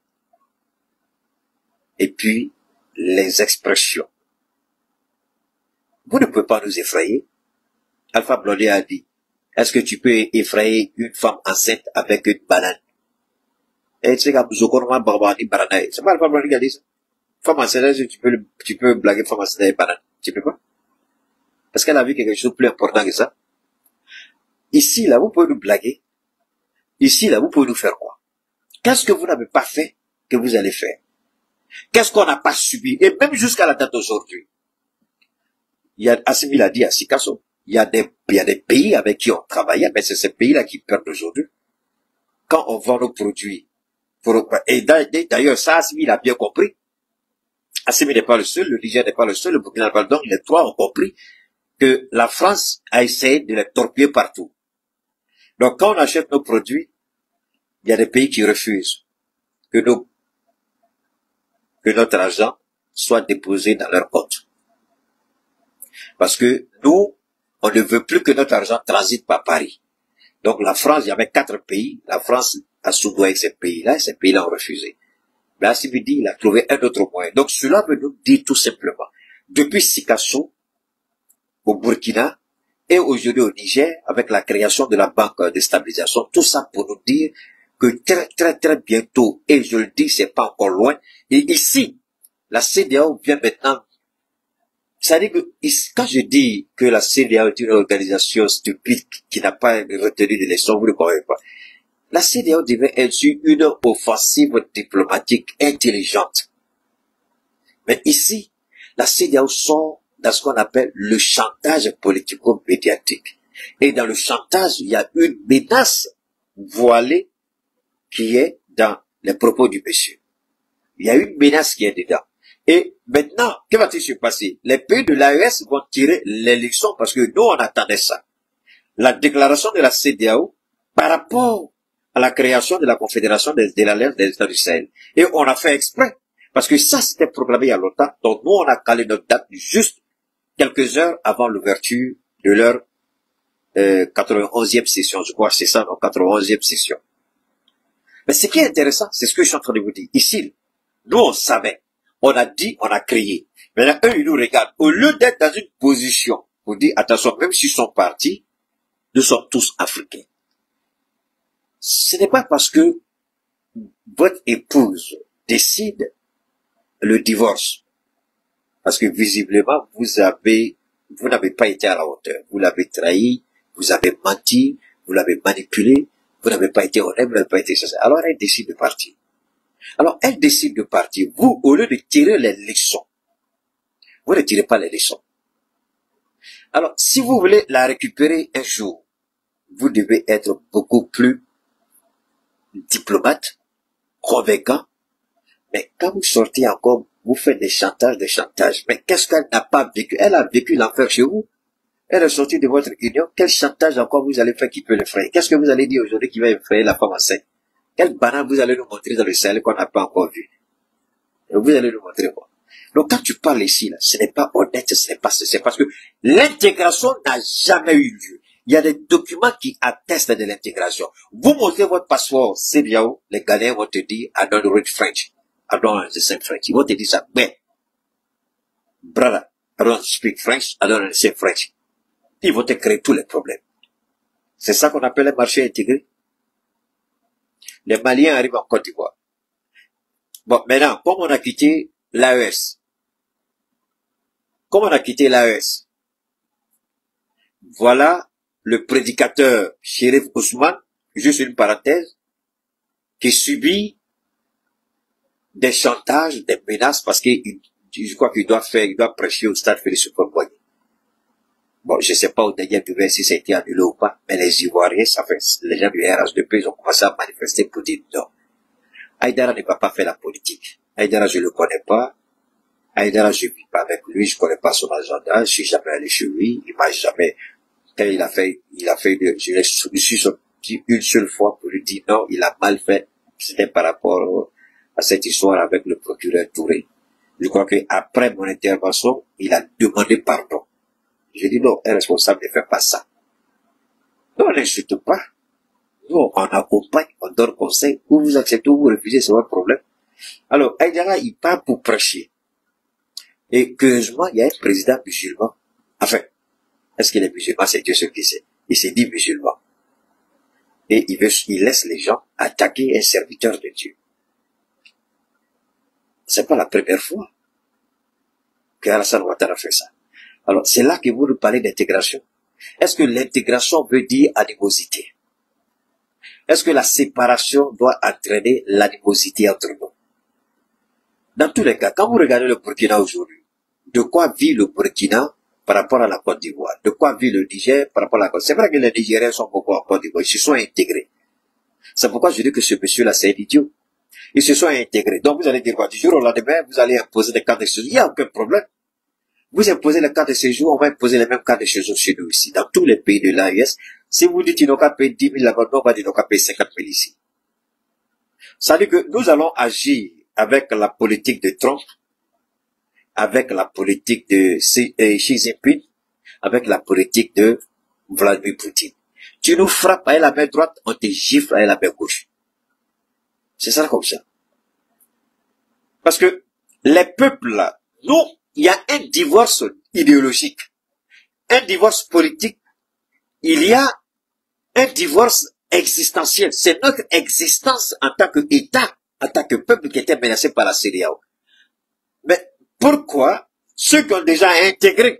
Et puis, les expressions. Vous ne pouvez pas nous effrayer. Alpha Blondy a dit, est-ce que tu peux effrayer une femme enceinte avec une banane? Et tu sais, c'est pas Alpha Blondy qui a dit ça. Femme enceinte, tu peux blaguer femme enceinte avec banane. Tu peux pas? Parce qu'elle a vu quelque chose de plus important que ça. Ici, là, vous pouvez nous blaguer. Ici, là, vous pouvez nous faire quoi? Qu'est-ce que vous n'avez pas fait que vous allez faire? Qu'est-ce qu'on n'a pas subi? Et même jusqu'à la date d'aujourd'hui. Assimi l'a dit à Sikasso. Il y a des pays avec qui on travaillait, mais c'est ces pays-là qui perdent aujourd'hui. Quand on vend nos produits. Et d'ailleurs, ça, Assimi l'a bien compris. Assimi n'est pas le seul, le Niger n'est pas le seul, le Burkina n'est pas le seul. Donc, les 3 ont compris que la France a essayé de les torpiller partout. Donc, quand on achète nos produits, il y a des pays qui refusent que notre argent soit déposé dans leur compte. Parce que nous, on ne veut plus que notre argent transite par Paris. Donc, la France, il y avait 4 pays. La France a soudoyé ces pays-là, et ces pays-là ont refusé. Mais Assimi dit, il a trouvé un autre moyen. Donc, cela veut nous dire tout simplement, depuis Sikasso, au Burkina, et aujourd'hui au Niger, avec la création de la banque de stabilisation, tout ça pour nous dire que très bientôt, et je le dis, c'est pas encore loin, et ici, la CEDEAO vient maintenant. C'est-à-dire que, quand je dis que la CEDEAO est une organisation stupide qui n'a pas retenu de leçons, vous ne croyez pas. La CEDEAO devait être une offensive diplomatique intelligente. Mais ici, la CEDEAO sort dans ce qu'on appelle le chantage politico-médiatique. Et dans le chantage, il y a une menace voilée qui est dans les propos du monsieur. Il y a une menace qui est dedans. Et maintenant, que va-t-il se passer? Les pays de l'AES vont tirer les leçons parce que nous, on attendait ça. La déclaration de la CEDEAO par rapport à la création de la Confédération de l'Alliance des États du Sahel. Et on a fait exprès. Parce que ça, c'était programmé il y a longtemps. Donc nous, on a calé notre date juste quelques heures avant l'ouverture de leur 91e session. Je crois que c'est ça, non, 91e session. Mais ce qui est intéressant, c'est ce que je suis en train de vous dire. Ici, nous, on savait. On a dit, on a créé. Maintenant, eux, ils nous regardent. Au lieu d'être dans une position pour dire, attention, même s'ils sont partis, nous sommes tous africains. Ce n'est pas parce que votre épouse décide le divorce. Parce que visiblement, vous n'avez pas été à la hauteur. Vous l'avez trahi, vous avez menti, vous l'avez manipulé, vous n'avez pas été honnête, vous n'avez pas été sincère. Alors elle décide de partir. Alors elle décide de partir. Vous, au lieu de tirer les leçons, vous ne tirez pas les leçons. Alors, si vous voulez la récupérer un jour, vous devez être beaucoup plus diplomate, convaincant. Mais quand vous sortez encore, vous faites des chantages. Mais qu'est-ce qu'elle n'a pas vécu? Elle a vécu l'enfer chez vous. Elle est sortie de votre union. Quel chantage encore vous allez faire qui peut l'effrayer? Qu'est-ce que vous allez dire aujourd'hui qui va effrayer la femme enceinte? Quelle banane vous allez nous montrer dans le Sahel qu'on n'a pas encore vu? Et vous allez nous montrer quoi? Donc quand tu parles ici, là, ce n'est pas honnête, c'est parce que l'intégration n'a jamais eu lieu. Il y a des documents qui attestent de l'intégration. Vous montrez votre passeport CEDEAO, les Ghanéens vont te dire, I don't read French. I don't understand French. Ils vont te dire ça. Mais, brother, I don't speak French, I don't understand French. Ils vont te créer tous les problèmes. C'est ça qu'on appelle un marché intégré. Les Maliens arrivent en Côte d'Ivoire. Bon, maintenant, comme on a quitté l'AES, voilà le prédicateur Chérif Ousmane, juste une parenthèse, qui subit des chantages, des menaces, parce que je crois qu'il doit prêcher au stade Félix Houphouët-Boigny. Bon, je sais pas au dernier nouvelle si ça a été annulé ou pas, mais les Ivoiriens, ça fait, les gens du RH2P, ils ont commencé à manifester pour dire non. Aïdara ne va pas faire la politique. Aïdara, je le connais pas. Aïdara, je vis pas avec lui, je connais pas son agenda, je suis jamais allé chez lui, il m'a jamais, quand je suis sorti une seule fois pour lui dire non, il a mal fait. C'était par rapport à cette histoire avec le procureur Touré. Je crois que après mon intervention, il a demandé pardon. J'ai dit non, un responsable ne fait pas ça. Non, on n'insulte pas. Nous, on accompagne, on donne conseil. Ou vous acceptez ou vous refusez, c'est votre problème. Alors, Aïdara, il part pour prêcher. Et curieusement, il y a un président musulman. Enfin, est-ce qu'il est musulman? C'est Dieu ce qui sait. Il s'est dit musulman. Et il laisse les gens attaquer un serviteur de Dieu. C'est pas la première fois que Alassane Ouattara fait ça. Alors, c'est là que vous nous parlez d'intégration. Est-ce que l'intégration veut dire animosité? Est-ce que la séparation doit entraîner l'animosité entre nous? Dans tous les cas, quand vous regardez le Burkina aujourd'hui, de quoi vit le Burkina par rapport à la Côte d'Ivoire? De quoi vit le Niger par rapport à la Côte d'Ivoire? C'est vrai que les Nigériens sont beaucoup en Côte d'Ivoire, ils se sont intégrés. C'est pourquoi je dis que ce monsieur-là, c'est un idiot. Ils se sont intégrés. Donc vous allez dire quoi? Du jour au lendemain, vous allez imposer des cartes de séjour. Il n'y a aucun problème. Vous imposez les cartes de séjour, on va imposer les mêmes cartes de séjour chez nous ici. Dans tous les pays de l'AES, si vous dites qu'ils n'ont qu'à payer 10 000 là-bas, on va dire qu'ils n'ont qu'à payer 50 000 ici. Ça veut dire que nous allons agir avec la politique de Trump, avec la politique de Xi Jinping, avec la politique de Vladimir Poutine. Tu nous frappes avec la main droite, on te gifle avec la main gauche. C'est ça comme ça. Parce que les peuples là, nous, il y a un divorce idéologique, un divorce politique, il y a un divorce existentiel. C'est notre existence en tant qu'État, en tant que peuple qui était menacé par la CEDEAO. Mais pourquoi ceux qui ont déjà intégré,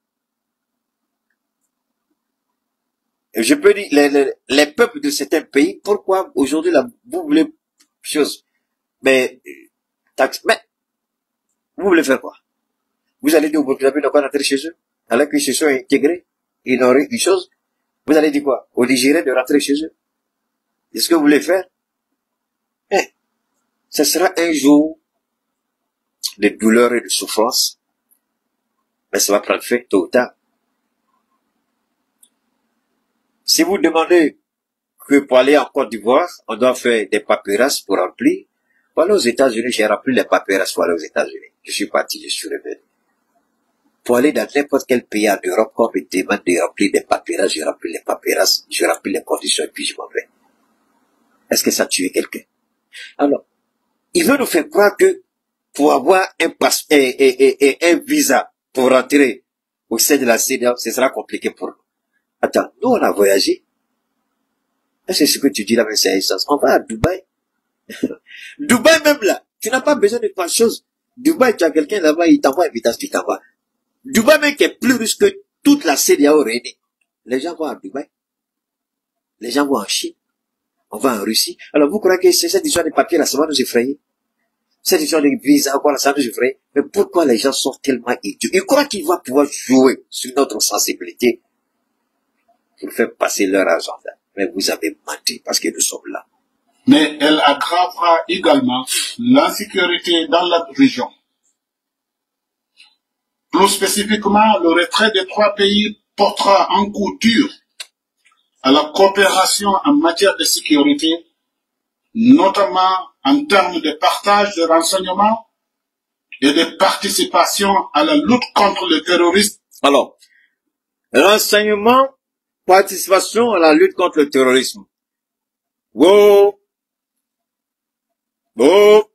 je peux dire, les peuples de certains pays, pourquoi aujourd'hui là, vous voulez chose, mais Vous voulez faire quoi? Vous allez dire au Burkinabé de quoi rentrer chez eux, alors qu'ils se sont intégrés, ils n'ont une chose. Vous allez dire quoi? Au Nigérien de rentrer chez eux. Est-ce que vous voulez faire? Ce sera un jour de douleur et de souffrance, mais ça va prendre fin tôt ou tard. Si vous demandez que pour aller en Côte d'Ivoire, on doit faire des paperasses pour remplir, pour aller aux États-Unis, j'ai rempli les paperasses pour aller aux États-Unis. Je suis parti, je suis revenu. Pour aller dans n'importe quel pays en Europe, quand on me demande de remplir des paperasses, je remplis les paperasses, je remplis les conditions et puis je m'en vais. Est-ce que ça tue quelqu'un? Alors, il veut nous faire croire que pour avoir un visa pour rentrer au sein de la CEDEAO, ce sera compliqué pour nous. Attends, nous on a voyagé. C'est ce que tu dis là, mais c'est un sens. On va à Dubaï. Dubaï même là, tu n'as pas besoin de grand chose. Dubaï, tu as quelqu'un là-bas, il t'envoie une invitation, tu t'envoies. Dubaï même qui est plus riche que toute la CEDEAO réunie. Les gens vont à Dubaï. Les gens vont en Chine. On va en Russie. Alors vous croyez que c'est cette histoire de papier là, ça va nous effrayer? Cette histoire de visa, quoi, là, ça nous effraie. Mais pourquoi les gens sont tellement idiots? Ils croient qu'ils vont pouvoir jouer sur notre sensibilité pour faire passer leur agenda. Mais vous avez menti parce que nous sommes là. Mais elle aggravera également l'insécurité dans la région. Plus spécifiquement, le retrait des 3 pays portera un coup dur à la coopération en matière de sécurité, notamment en termes de partage de renseignements et de participation à la lutte contre le terrorisme. Alors, renseignement, participation à la lutte contre le terrorisme. Wow! Wow!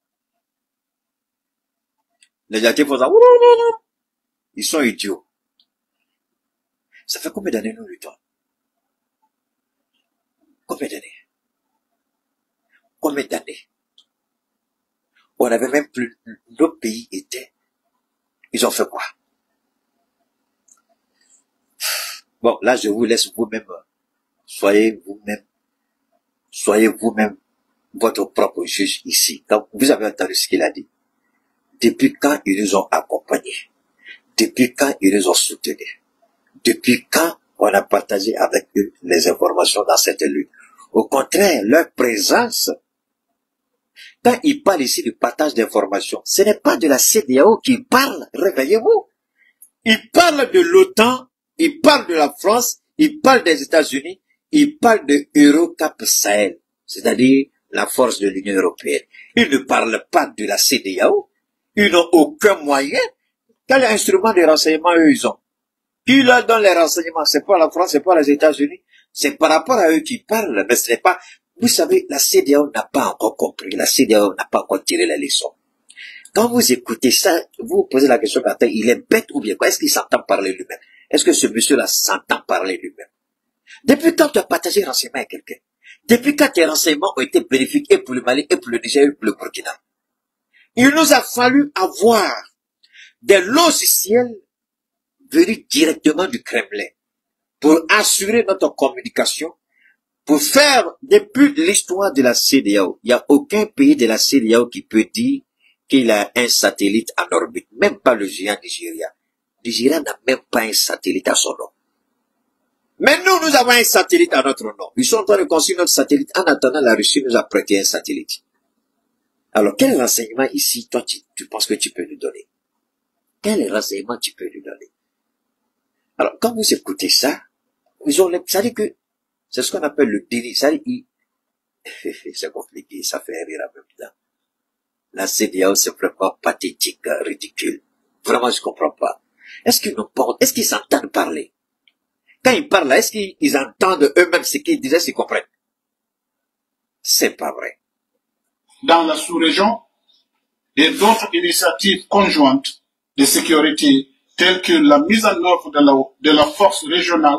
Les Jatiers font ça. Ils sont idiots. Ça fait combien d'années nous luttons? Combien d'années? Combien d'années? On avait même plus, nos pays étaient. Ils ont fait quoi? Bon, là, je vous laisse vous-même. Soyez vous-même votre propre juge ici. Donc, vous avez entendu ce qu'il a dit. Depuis quand ils nous ont accompagnés? Depuis quand ils nous ont soutenus? Depuis quand on a partagé avec eux les informations dans cette lutte? Au contraire, leur présence, quand ils parlent ici du partage d'informations, ce n'est pas de la CEDEAO qu'ils parlent, réveillez-vous. Ils parlent de l'OTAN, ils parlent de la France, ils parlent des États-Unis, ils parlent de Eurocap Sahel, c'est-à-dire la force de l'Union européenne. Ils ne parlent pas de la CEDEAO, ils n'ont aucun moyen. Quel instrument de renseignement eux ils ont? Qui leur donne les renseignements? C'est pas la France, c'est pas les États-Unis. C'est par rapport à eux qui parlent, mais ce n'est pas... Vous savez, la CEDEAO n'a pas encore compris, la CEDEAO n'a pas encore tiré les leçons. Quand vous écoutez ça, vous vous posez la question, il est bête ou bien quoi? Est-ce qu'il s'entend parler lui-même? Est-ce que ce monsieur-là s'entend parler lui-même? Depuis quand tu as partagé un renseignement avec quelqu'un? Depuis quand tes renseignements ont été bénéfiques et pour le Mali, et pour le Niger, et pour le Burkina? Il nous a fallu avoir des logiciels venus directement du Kremlin pour assurer notre communication, pour faire, depuis l'histoire de la CEDEAO, il n'y a aucun pays de la CEDEAO qui peut dire qu'il a un satellite en orbite, même pas le géant Nigeria. Nigeria n'a même pas un satellite à son nom. Mais nous avons un satellite à notre nom. Ils sont en train de construire notre satellite. En attendant, la Russie nous a prêté un satellite. Alors, quel renseignement ici, toi, tu penses que tu peux nous donner? Quel renseignement tu peux nous donner? Alors, quand vous écoutez ça, ça dit que c'est ce qu'on appelle le délit. Ça dit, c'est compliqué, ça fait rire en même temps. La CEDEAO, c'est vraiment pathétique, ridicule. Vraiment, je comprends pas. Est-ce qu'ils s'entendent parler? Quand ils parlent là, est-ce qu'ils entendent eux-mêmes ce qu'ils disaient, s'ils comprennent? C'est pas vrai. Dans la sous-région, et d'autres initiatives conjointes de sécurité, telles que la mise en œuvre de la force régionale,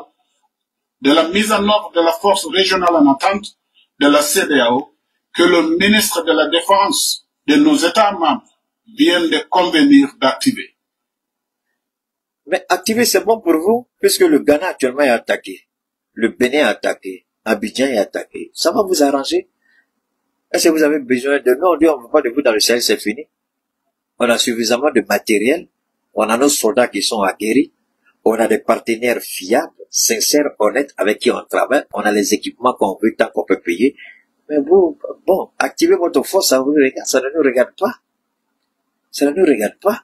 en entente de la CEDEAO, que le ministre de la Défense de nos États membres vient de convenir d'activer. Mais activer, c'est bon pour vous, puisque le Ghana actuellement est attaqué. Le Bénin est attaqué. Abidjan est attaqué. Ça va vous arranger? Est-ce que vous avez besoin de... Non, on ne veut pas de vous dans le Sahel, c'est fini. on a suffisamment de matériel, on a nos soldats qui sont aguerris, on a des partenaires fiables, sincères, honnêtes, avec qui on travaille, on a les équipements qu'on veut tant qu'on peut payer. Mais vous, bon, activez votre force, ça ne nous regarde pas. Ça ne nous regarde pas.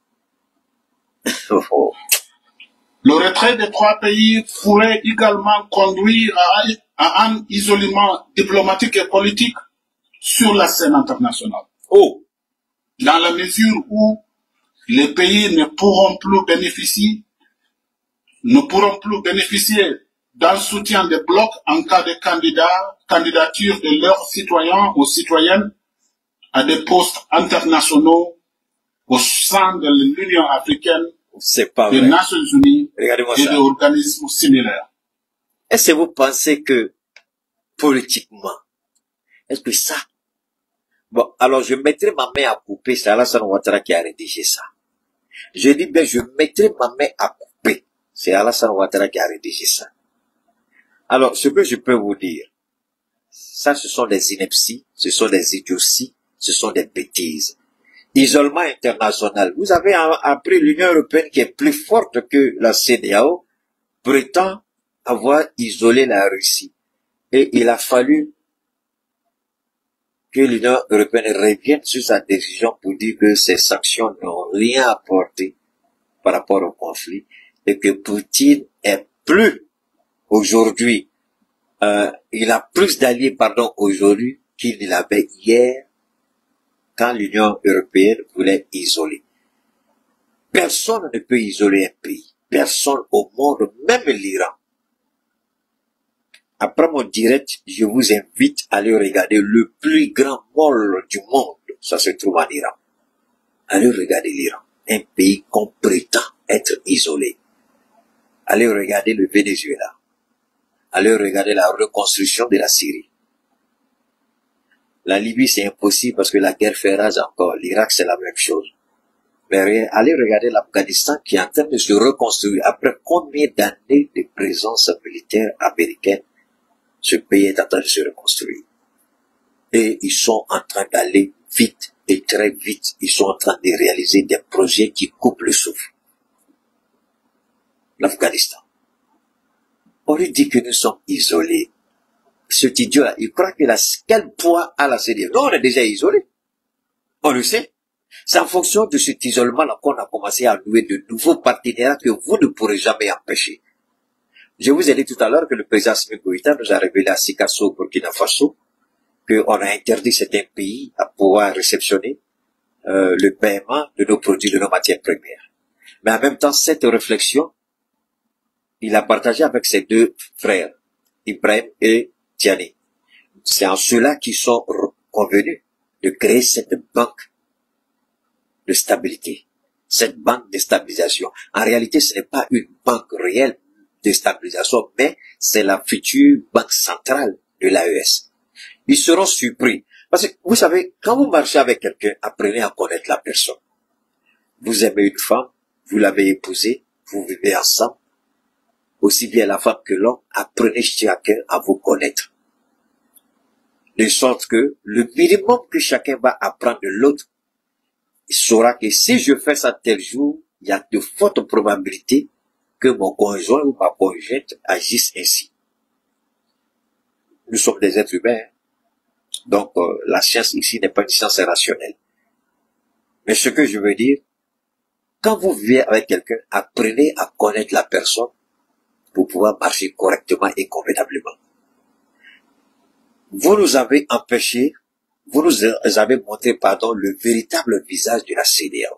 Oh. Le retrait des 3 pays pourrait également conduire à un isolement diplomatique et politique sur la scène internationale. Oh. Dans la mesure où les pays ne pourront plus bénéficier d'un soutien des blocs en cas de candidature de leurs citoyens ou citoyennes à des postes internationaux au sein de l'Union africaine, des Nations Unies et des organismes similaires. Est-ce que vous pensez que, politiquement, est-ce que ça... Bon, alors je mettrai ma main à couper, c'est Alassane Ouattara qui a rédigé ça. Je dis bien, je mettrai ma main à couper, c'est Alassane Ouattara qui a rédigé ça. Alors, ce que je peux vous dire, ça, ce sont des inepties, ce sont des idioties, ce sont des bêtises. Isolement international. Vous avez appris l'Union européenne qui est plus forte que la CEDEAO prétend avoir isolé la Russie. Et il a fallu que l'Union européenne revienne sur sa décision pour dire que ces sanctions n'ont rien apporté par rapport au conflit et que Poutine est plus aujourd'hui, il a plus d'alliés, aujourd'hui qu'il ne l'avait hier quand l'Union européenne voulait isoler. Personne ne peut isoler un pays. Personne au monde, même l'Iran. Après mon direct, je vous invite à aller regarder le plus grand mall du monde. Ça se trouve en Iran. Allez regarder l'Iran. Un pays qu'on prétend être isolé. Allez regarder le Venezuela. Allez regarder la reconstruction de la Syrie. La Libye, c'est impossible parce que la guerre fait rage encore. L'Irak, c'est la même chose. Mais allez regarder l'Afghanistan qui est en train de se reconstruire. Après combien d'années de présence militaire américaine, ce pays est en train de se reconstruire. Et ils sont en train d'aller vite et très vite. Ils sont en train de réaliser des projets qui coupent le souffle. L'Afghanistan. On lui dit que nous sommes isolés. Cet idiot-là, il croit qu'il a quel poids à la CEDEAO. Nous, on est déjà isolés. On le sait. C'est en fonction de cet isolement-là qu'on a commencé à nouer de nouveaux partenaires que vous ne pourrez jamais empêcher. Je vous ai dit tout à l'heure que le président Assimi Goïta nous a révélé à Sikasso, Burkina Faso, qu'on a interdit certains pays à pouvoir réceptionner le paiement de nos produits, de nos matières premières. Mais en même temps, cette réflexion, il a partagé avec ses 2 frères, Ibrahim et Tiani. C'est en cela qu'ils sont convenus de créer cette banque de stabilité, cette banque de stabilisation. En réalité, ce n'est pas une banque réelle de stabilisation, mais c'est la future banque centrale de l'AES. Ils seront surpris. Parce que, vous savez, quand vous marchez avec quelqu'un, apprenez à connaître la personne. Vous aimez une femme, vous l'avez épousée, vous vivez ensemble, aussi bien la femme que l'homme, apprenez chacun à vous connaître. De sorte que le minimum que chacun va apprendre de l'autre, il saura que si je fais ça tel jour, il y a de fortes probabilités que mon conjoint ou ma conjointe agisse ainsi. Nous sommes des êtres humains, donc la science ici n'est pas une science rationnelle. Mais ce que je veux dire, quand vous vivez avec quelqu'un, apprenez à connaître la personne pour pouvoir marcher correctement et convenablement. Vous nous avez empêché, vous nous avez montré, le véritable visage de la CEDEAO.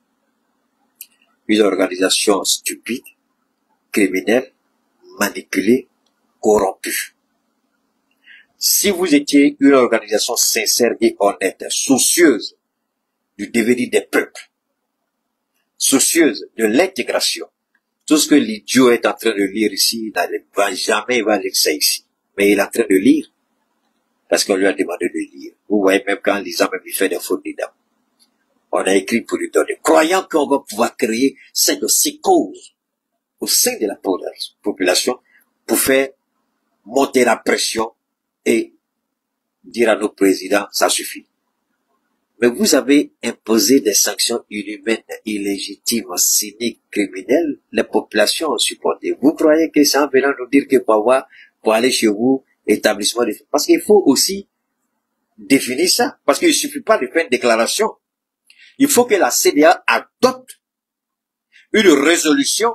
Une organisation stupide, criminelle, manipulée, corrompue. Si vous étiez une organisation sincère et honnête, soucieuse du devenir des peuples, soucieuse de l'intégration, tout ce que l'idiot est en train de lire ici, il ne va jamais lire ça ici. Mais il est en train de lire, parce qu'on lui a demandé de lire. Vous voyez, même quand lisant, même il fait des fautes dedans. On a écrit pour lui donner, croyant qu'on va pouvoir créer ces causes au sein de la population pour faire monter la pression et dire à nos présidents, ça suffit. Mais vous avez imposé des sanctions inhumaines, illégitimes, cyniques, criminelles. Les populations ont supporté. Vous croyez que c'est en venant nous dire que pour aller chez vous, établissement de... Parce qu'il faut aussi définir ça. Parce qu'il ne suffit pas de faire une déclaration. Il faut que la CEDEAO adopte une résolution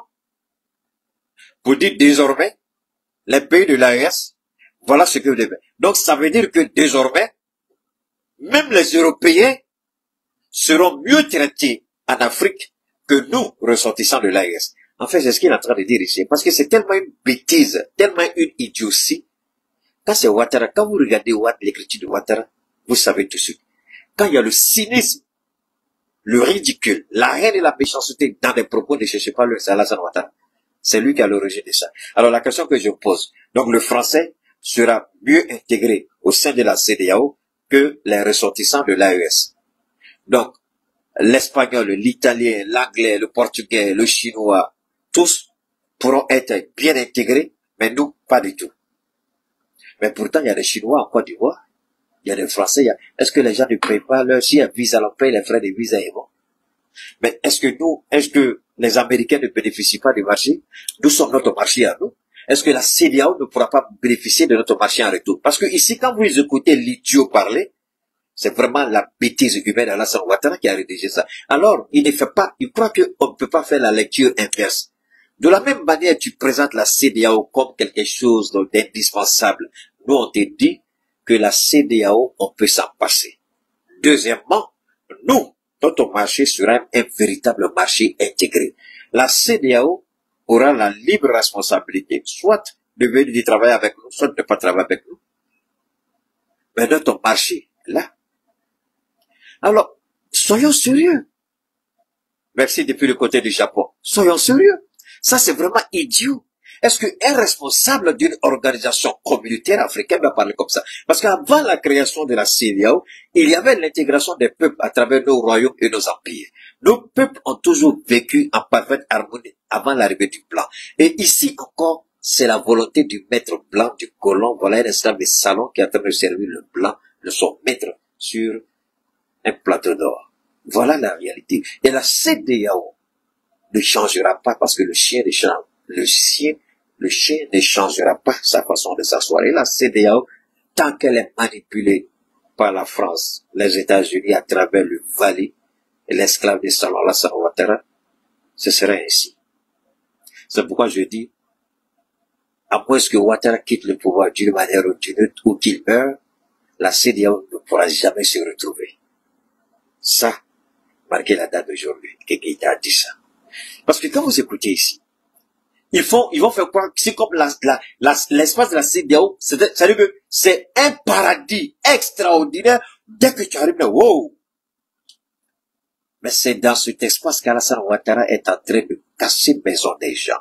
pour dire désormais, les pays de l'AES, voilà ce que vous devez. Donc ça veut dire que désormais, même les Européens seront mieux traités en Afrique que nous, ressortissants de l'AES. En fait, c'est ce qu'il est en train de dire ici. Parce que c'est tellement une bêtise, tellement une idiotie. Quand c'est Ouattara, quand vous regardez l'écriture de Ouattara, vous savez tout de suite. Quand il y a le cynisme, le ridicule, la haine et la méchanceté dans des propos de je ne sais pas le Alassane Ouattara, c'est lui qui a l'origine de ça. Alors la question que je pose, donc le français sera mieux intégré au sein de la CEDEAO que les ressortissants de l'AES. Donc, l'espagnol, l'italien, l'anglais, le portugais, le chinois, tous pourront être bien intégrés, mais nous, pas du tout. Mais pourtant, il y a des Chinois en Côte d'Ivoire, il y a des Français, est-ce que les gens ne payent pas leur, s'il y a visa, on paye les frais de visa et bon. Mais est-ce que les Américains ne bénéficient pas du marché? Nous sommes notre marché à nous. Est-ce que la CEDEAO ne pourra pas bénéficier de notre marché en retour? Parce que ici, quand vous écoutez l'idiot parler, c'est vraiment la bêtise humaine d'Alassane Ouattara qui a rédigé ça. Alors, il croit qu'on ne peut pas faire la lecture inverse. De la même manière, tu présentes la CEDEAO comme quelque chose d'indispensable. Nous, on te dit que la CEDEAO, on peut s'en passer. Deuxièmement, nous, notre marché sera un véritable marché intégré. La CEDEAO aura la libre responsabilité, soit de venir travailler avec nous, soit de ne pas travailler avec nous. Mais notre marché, là. Alors, soyons sérieux. Merci depuis le côté du Japon. Soyons sérieux. Ça, c'est vraiment idiot. Est-ce qu'un responsable d'une organisation communautaire africaine va parler comme ça? Parce qu'avant la création de la CEDEAO, il y avait l'intégration des peuples à travers nos royaumes et nos empires. Nos peuples ont toujours vécu en parfaite harmonie avant l'arrivée du blanc. Et ici encore, c'est la volonté du maître blanc, du colon, voilà un esclave de salon qui est en train de servir le blanc, de son maître, sur un plateau d'or. Voilà la réalité. Et la CEDEAO ne changera pas parce que le chien ne changera pas sa façon de s'asseoir. Et la CEDEAO, tant qu'elle est manipulée par la France, les États-Unis à travers le Mali et l'esclave de salon, Alassane Ouattara, ce serait ainsi. C'est pourquoi je dis, à moins que Ouattara quitte le pouvoir d'une manière ou d'une autre, ou qu'il meure, la CEDEAO ne pourra jamais se retrouver. Ça, marquez la date d'aujourd'hui, que Keïta a dit ça. Parce que quand vous écoutez ici, ils vont faire quoi? C'est comme l'espace de la CEDEAO, c'est-à-dire que c'est un paradis extraordinaire. Dès que tu arrives là, wow! Mais c'est dans cet espace qu'Alassane Ouattara est en train de casser maison des gens.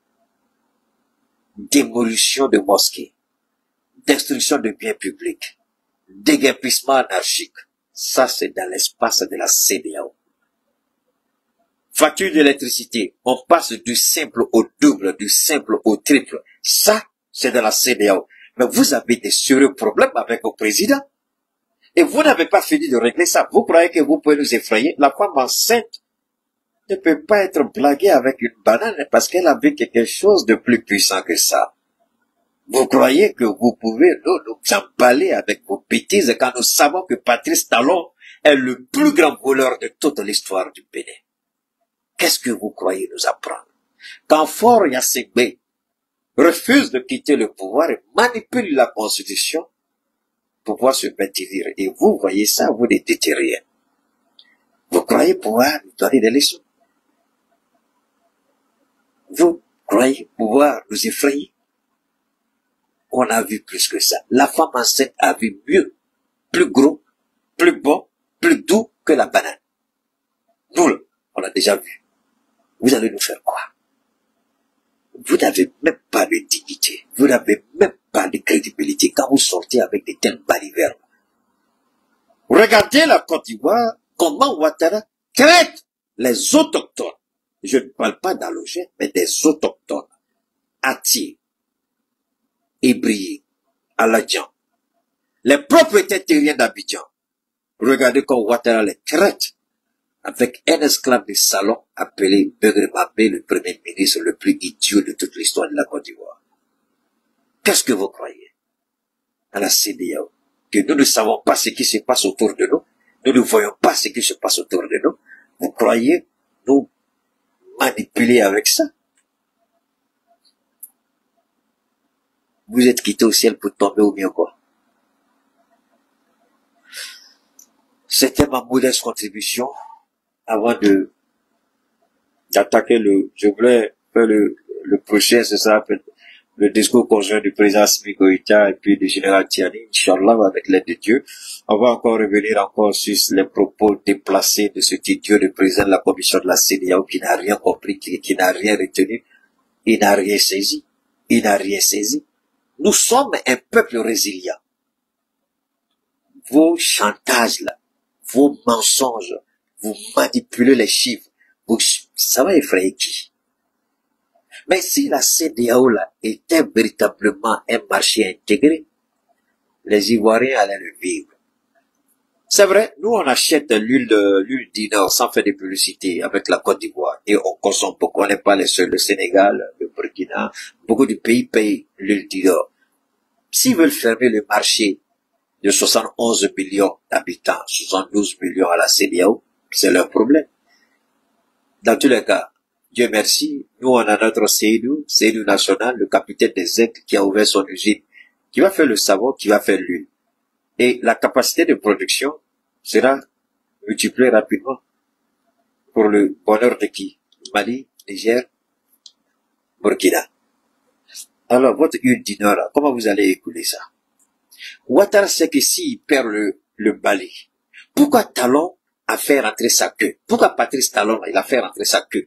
Démolition de mosquées, destruction de biens publics, déguerpissement anarchique. Ça, c'est dans l'espace de la CEDEAO. Facture d'électricité, on passe du simple au double, du simple au triple. Ça, c'est dans la CEDEAO. Mais vous avez des sérieux problèmes avec vos présidents. Et vous n'avez pas fini de régler ça. Vous croyez que vous pouvez nous effrayer? La femme enceinte ne peut pas être blaguée avec une banane parce qu'elle a vu quelque chose de plus puissant que ça. Vous croyez que vous pouvez nous emballer avec vos bêtises quand nous savons que Patrice Talon est le plus grand voleur de toute l'histoire du Bénin? Qu'est-ce que vous croyez nous apprendre? Quand Faure Gnassingbé refuse de quitter le pouvoir et manipule la Constitution pour pouvoir se maintenir, et vous voyez ça, vous ne dites rien. Vous croyez pouvoir nous donner des leçons? Vous croyez pouvoir nous effrayer? On a vu plus que ça. La femme enceinte a vu mieux, plus gros, plus bon, plus doux que la banane. Nous, on l'a déjà vu. Vous allez nous faire quoi? Vous n'avez même pas de dignité. Vous n'avez même pas de crédibilité quand vous sortez avec des telles balivernes. Regardez la Côte d'Ivoire, comment Ouattara traite les autochtones. Je ne parle pas d'allogènes, mais des autochtones. Ati, Ibrié, Aladjan, les propriétaires terriens d'Abidjan. Regardez comme Ouattara les traite avec un esclave de salon appelé Beugre Mabé, le premier ministre le plus idiot de toute l'histoire de la Côte d'Ivoire. Qu'est-ce que vous croyez à la CEDEAO? Que nous ne savons pas ce qui se passe autour de nous, nous ne voyons pas ce qui se passe autour de nous. Vous croyez nous manipuler avec ça? Vous êtes quitté au ciel pour tomber au mieux quoi? C'était ma modeste contribution avant d'attaquer je voulais faire le prochain, c'est ça, le discours conjoint du président Assimi Goïta et puis du général Tiani, Inch'Allah, avec l'aide de Dieu. On va encore revenir encore sur les propos déplacés de ce idiot de président de la commission de la CEDEAO qui n'a rien compris, qui n'a rien retenu, il n'a rien saisi, il n'a rien saisi. Nous sommes un peuple résilient. Vos chantages là, vos mensonges, vous manipulez les chiffres, ça va effrayer qui? Mais si la CEDEAO là était véritablement un marché intégré, les Ivoiriens allaient le vivre. C'est vrai, nous on achète l'huile d'Inor sans faire de publicité avec la Côte d'Ivoire et on consomme beaucoup, on n'est pas les seuls, le Sénégal, le Burkina, beaucoup de pays payent l'huile d'Inor. S'ils veulent fermer le marché de 71 millions d'habitants, 72 millions à la CEDEAO, c'est leur problème. Dans tous les cas, Dieu merci, nous on a notre Seydou national, le capitaine des aigles qui a ouvert son usine, qui va faire le savon, qui va faire l'huile. Et la capacité de production sera multipliée rapidement pour le bonheur de qui? Mali, Niger, Burkina. Alors, votre huile d'Inor, comment vous allez écouler ça? Ouattara sait que s'il perd le Mali, pourquoi Talon a fait rentrer sa queue? Pourquoi Patrice Talon, il a fait rentrer sa queue?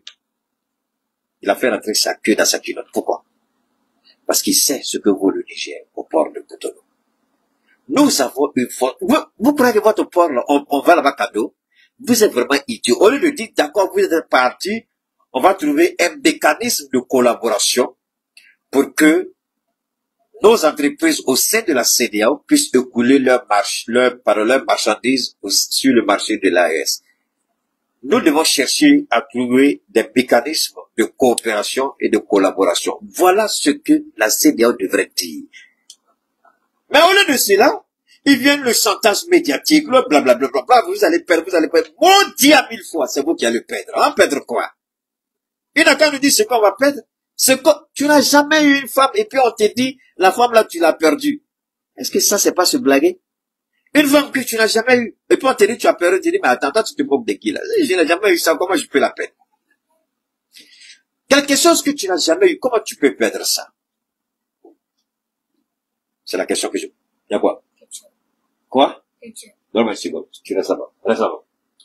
Il a fait rentrer sa queue dans sa culotte. Pourquoi? Parce qu'il sait ce que vaut le Niger au port de Cotonou. Nous avons une force. Vous prenez votre port, là, on va là-bas cadeau. Vous êtes vraiment idiot. Au lieu de dire, d'accord, vous êtes parti, on va trouver un mécanisme de collaboration pour que nos entreprises au sein de la CEDEAO puissent écouler leurs marchandises sur le marché de l'AES. Nous devons chercher à trouver des mécanismes de coopération et de collaboration. Voilà ce que la CEDEAO devrait dire. Mais au lieu de cela, ils viennent le chantage médiatique, le blablabla, vous allez perdre. Maudit à 1000 fois, c'est vous qui allez perdre. On va perdre quoi? Il n'a qu'à nous dire ce qu'on va perdre. C'est que tu n'as jamais eu une femme et puis on te dit, la femme là, tu l'as perdue. Est-ce que ça, c'est pas se blaguer? Une femme que tu n'as jamais eu, et puis on te dit, tu as perdu, tu dis, mais attends, toi, tu te moques de qui là? Je n'ai jamais eu ça, comment je peux la perdre? Quelque chose que tu n'as jamais eu, comment tu peux perdre ça? C'est la question que je... Il y a quoi? Quoi? Non, mais c'est bon, tu restes là-bas. Reste là-bas.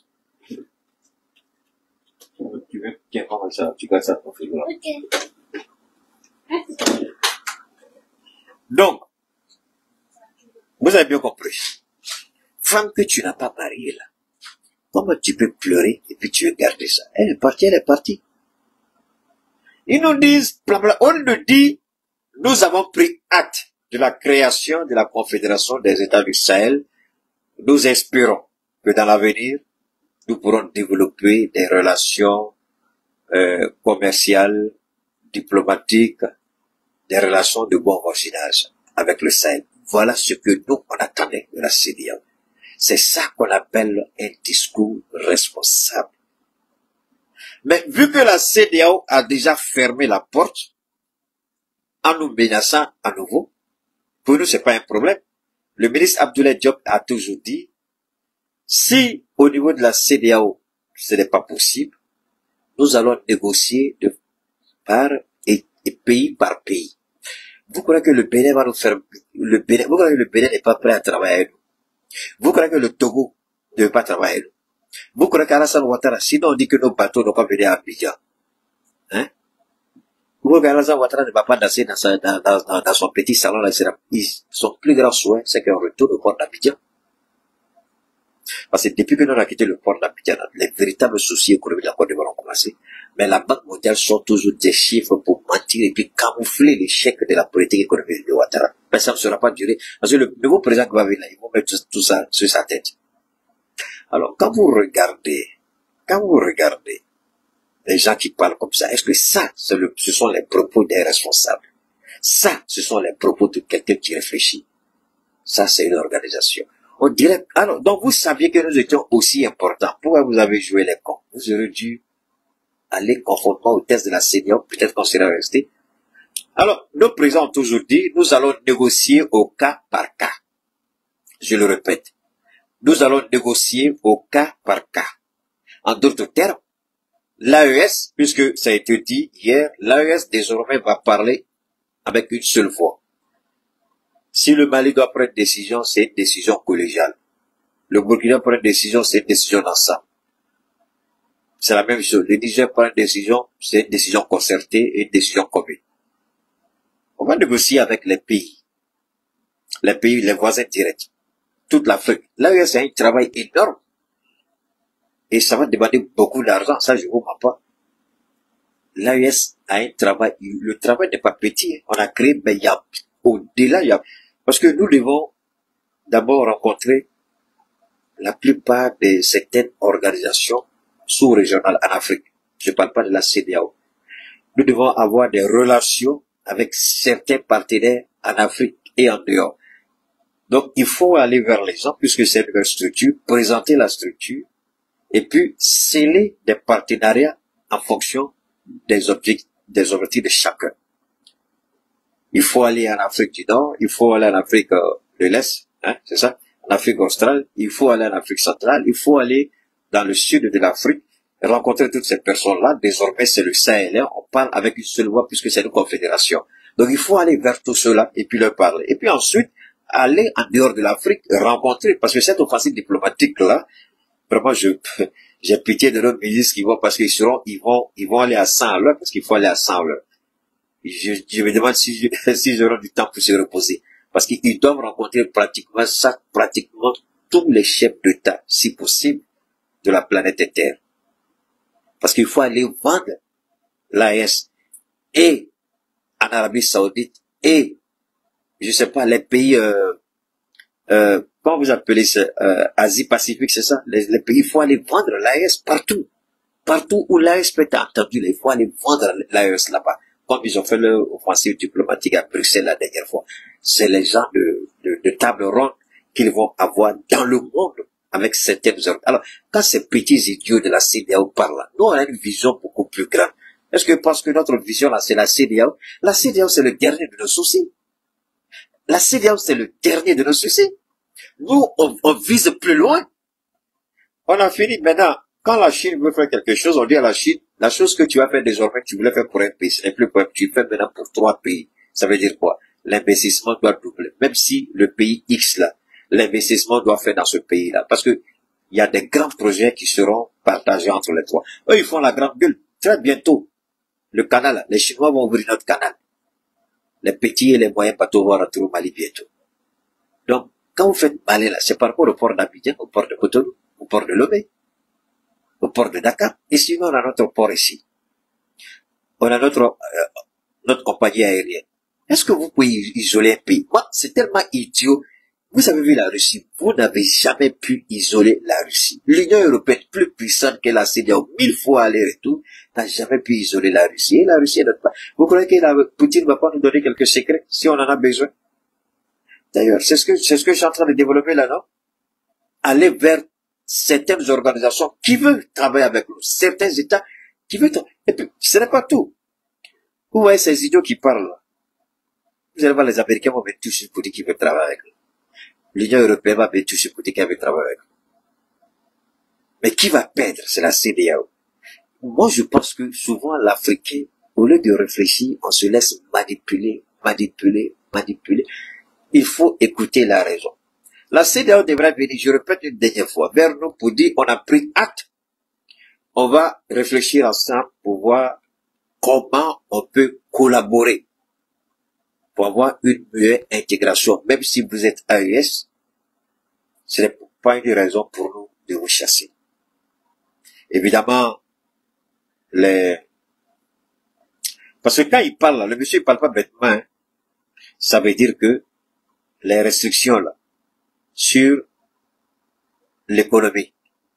Tu veux bien prendre ça, tu gardes ça dans ton frigo là. Ok. Donc, vous avez bien compris. Femme que tu n'as pas mariée là, comment tu peux pleurer et puis tu veux garder ça? Elle est partie, elle est partie. Ils nous disent, on nous dit, nous avons pris acte de la création de la Confédération des États du Sahel. Nous espérons que dans l'avenir, nous pourrons développer des relations commerciales, diplomatiques, des relations de bon voisinage avec le Sahel. Voilà ce que nous, on attendait de la CEDEAO. C'est ça qu'on appelle un discours responsable. Mais vu que la CEDEAO a déjà fermé la porte, en nous menaçant à nouveau, pour nous, c'est pas un problème. Le ministre Abdoulaye Diop a toujours dit, si au niveau de la CEDEAO, ce n'est pas possible, nous allons négocier pays par pays. Vous croyez que le Bénin va nous faire, vous croyez que le Bénin n'est pas prêt à travailler avec nous? Vous croyez que le Togo ne veut pas travailler avec nous? Vous croyez qu'Alassane Ouattara, sinon on dit que nos bateaux n'ont pas venir à Abidjan? Hein? Vous croyez qu'Alassane Ouattara ne va pas danser dans son petit salon là, son plus grand souhait, c'est qu'on retourne au port d'Abidjan. Parce que depuis que nous avons quitté le port d'Abidjan, les véritables soucis économiques de la Côte d'Ivoire ont commencé. Mais la Banque mondiale sort toujours des chiffres pour mentir et puis camoufler l'échec de la politique économique de Ouattara. Mais ça ne sera pas duré. Parce que le nouveau président qui va venir là, ils vont mettre tout ça sur sa tête. Alors, quand vous regardez les gens qui parlent comme ça, est-ce que ça, ce sont les propos des responsables? Ça, ce sont les propos de quelqu'un qui réfléchit. Ça, c'est une organisation. On dirait, alors, donc vous saviez que nous étions aussi importants. Pourquoi vous avez joué les cons? Vous auriez dû aller conformément au test de la CEDEAO, peut-être qu'on serait resté. Alors, nos présidents ont toujours dit, nous allons négocier au cas par cas. Je le répète. Nous allons négocier au cas par cas. En d'autres termes, l'AES, puisque ça a été dit hier, l'AES désormais va parler avec une seule voix. Si le Mali doit prendre une décision, c'est une décision collégiale. Le Burkina prend une décision, c'est une décision d'ensemble. C'est la même chose. Le Niger prend une décision, c'est une décision concertée et une décision commune. On va négocier avec les pays, les voisins directs, toute l'Afrique. L'AES a un travail énorme. Et ça va demander beaucoup d'argent, ça je vous mens pas. L'AES a un travail, le travail n'est pas petit. On a créé, mais il y a, au-delà, parce que nous devons d'abord rencontrer la plupart de certaines organisations sous-régionales en Afrique. Je ne parle pas de la CEDEAO. Nous devons avoir des relations avec certains partenaires en Afrique et en dehors. Donc, il faut aller vers les gens, puisque c'est une nouvelle structure, présenter la structure, et puis sceller des partenariats en fonction des objectifs de chacun. Il faut aller en Afrique du Nord, il faut aller en Afrique de l'Est, hein, c'est ça, en Afrique australe, il faut aller en Afrique centrale, il faut aller dans le sud de l'Afrique, rencontrer toutes ces personnes-là. Désormais, c'est le Sahel, on parle avec une seule voix puisque c'est une confédération. Donc, il faut aller vers tout cela et puis leur parler. Et puis ensuite, aller en dehors de l'Afrique, rencontrer, parce que cette offensive diplomatique-là, vraiment, j'ai pitié de nos ministres qui vont, parce qu'ils vont aller à 100 à l'heure, parce qu'il faut aller à 100 à l'heure. Je me demande si j'aurai du temps pour se reposer. Parce qu'ils doivent rencontrer pratiquement tous les chefs d'État, si possible, de la planète Terre. Parce qu'il faut aller vendre l'AES et en Arabie Saoudite et, je sais pas, les pays, comment vous appelez ça, Asie-Pacifique, c'est ça? Les pays, il faut aller vendre l'AES partout. Partout où l'AES peut être entendu, il faut aller vendre l'AES là-bas. Comme ils ont fait leur offensive diplomatique à Bruxelles la dernière fois. C'est les gens de table ronde qu'ils vont avoir dans le monde avec certaines ordres. Alors, quand ces petits idiots de la CEDEAO parlent, nous, on a une vision beaucoup plus grande. Est-ce que parce que notre vision, là, c'est la CEDEAO? La CEDEAO, c'est le dernier de nos soucis. La CEDEAO, c'est le dernier de nos soucis. Nous, on vise plus loin. On a fini maintenant. Quand la Chine veut faire quelque chose, on dit à la Chine, la chose que tu vas faire désormais, tu voulais faire pour un pays, ce n'est plus pour un pays, tu fais maintenant pour 3 pays. Ça veut dire quoi? L'investissement doit doubler. Même si le pays X là, l'investissement doit faire dans ce pays-là. Parce que il y a des grands projets qui seront partagés entre les 3. Eux, ils font la grande gueule. Très bientôt, le canal, les Chinois vont ouvrir notre canal. Les petits et les moyens bateaux vont rentrer au Mali bientôt. Donc, quand vous faites Mali là, c'est par rapport au port d'Abidjan, au port de Cotonou, au port de Lomé, au port de Dakar. Et sinon, on a notre port ici. On a notre compagnie aérienne. Est-ce que vous pouvez isoler un pays? Moi, c'est tellement idiot. Vous avez vu la Russie. Vous n'avez jamais pu isoler la Russie. L'Union européenne, plus puissante que la CEDEAO, 1000 fois aller-retour, n'a jamais pu isoler la Russie. Et la Russie est notre part. Vous croyez que Poutine ne va pas nous donner quelques secrets si on en a besoin? D'ailleurs, c'est ce que je suis en train de développer là, non? Aller vers certaines organisations qui veulent travailler avec nous, certains États qui veulent travailler. Et puis, ce n'est pas tout. Vous voyez ces idiots qui parlent là. Vous allez voir, les Américains vont mettre tout sur pour dire qu'ils veulent travailler avec nous. L'Union européenne va mettre tout sur pour dire qu'elle veut travailler avec nous. Mais qui va perdre? C'est la CEDEAO. Moi, je pense que souvent, l'Africain, au lieu de réfléchir, on se laisse manipuler. Il faut écouter la raison. La CEDEAO devrait venir, je répète une dernière fois, vers nous pour dire on a pris acte. On va réfléchir ensemble pour voir comment on peut collaborer pour avoir une meilleure intégration. Même si vous êtes AES, ce n'est pas une raison pour nous de vous chasser. Évidemment, parce que quand il parle là, le monsieur ne parle pas bêtement, hein. Ça veut dire que les restrictions là, sur l'économie,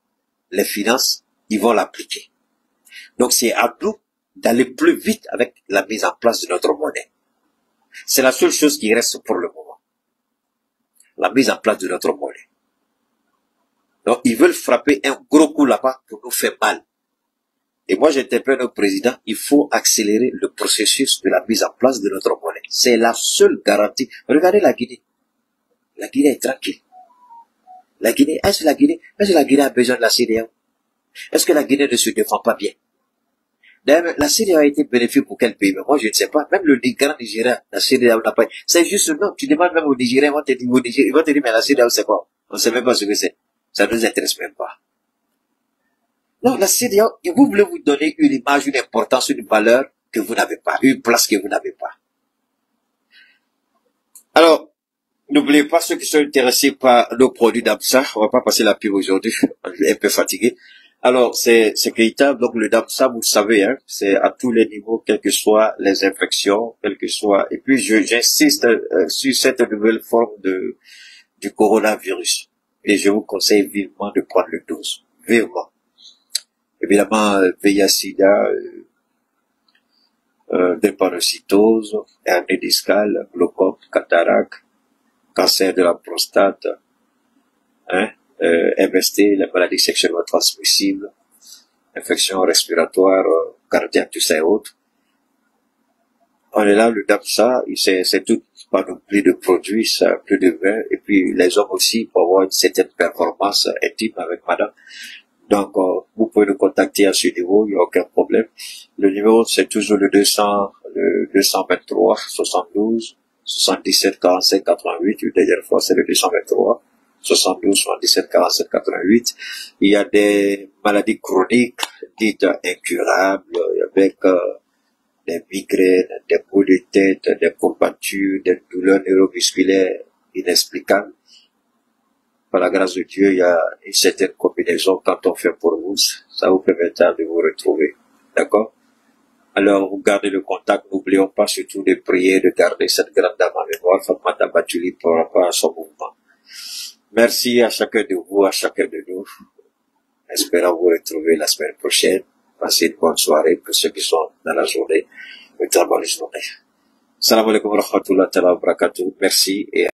les finances, ils vont l'appliquer. Donc c'est à nous d'aller plus vite avec la mise en place de notre monnaie. C'est la seule chose qui reste pour le moment. La mise en place de notre monnaie. Donc ils veulent frapper un gros coup là-bas pour nous faire mal. Et moi j'interpelle le président, il faut accélérer le processus de la mise en place de notre monnaie. C'est la seule garantie. Regardez la Guinée. La Guinée est tranquille. La Guinée, est-ce que la Guinée a besoin de la CEDEAO? Est-ce que la Guinée ne se défend pas bien? D'ailleurs, la CEDEAO a été bénéfique pour quel pays? Mais moi, je ne sais pas. Même le grand Nigeria, la CEDEAO n'a pas. C'est juste non. Tu demandes même au Nigeria, ils vont te dire, mais la CEDEAO, c'est quoi? On ne sait même pas ce que c'est. Ça ne nous intéresse même pas. Non, la CEDEAO, vous voulez vous donner une image, une importance, une valeur que vous n'avez pas, une place que vous n'avez pas. Alors, n'oubliez pas ceux qui sont intéressés par nos produits d'AMSA. On va pas passer la pub aujourd'hui. Je suis un peu fatigué. Alors, c'est Keita. Donc, le DAMSA, vous le savez, hein, c'est à tous les niveaux, quelles que soient les infections, quelles que soient. Et puis, j'insiste sur cette nouvelle forme du coronavirus. Et je vous conseille vivement de prendre le dose. Vivement. Évidemment, VIH-Sida, drépanocytose, hernie discale, glaucome, cataracte, cancer de la prostate, hein, MST, la maladie sexuellement transmissible, infection respiratoire, cardiaque, tout ça et autres. On est là, le DAMSA, c'est tout panoplie de produits, ça, plus de 20, et puis les hommes aussi pour avoir une certaine performance intime avec madame. Donc, vous pouvez nous contacter à ce niveau, il n'y a aucun problème. Le numéro, c'est toujours le 223 72 77 47 88. Une dernière fois, c'est le 223 72 77 47 88. Il y a des maladies chroniques dites incurables, avec des migraines, des maux de tête, des courbatures, des douleurs neuromusculaires inexplicables. Par la grâce de Dieu, il y a une certaine combinaison quand on fait pour vous, ça vous permettra de vous retrouver. D'accord? Alors, vous gardez le contact, n'oublions pas surtout de prier, de garder cette grande dame en mémoire, Fatmata Batuli, pour rapport à son mouvement. Merci à chacun de vous, à chacun de nous. Espérons vous retrouver la semaine prochaine. Passez une bonne soirée pour ceux qui sont dans la journée, une très bonne journée. Salam alaikum wa rahmatullahi wa barakatuh. Merci et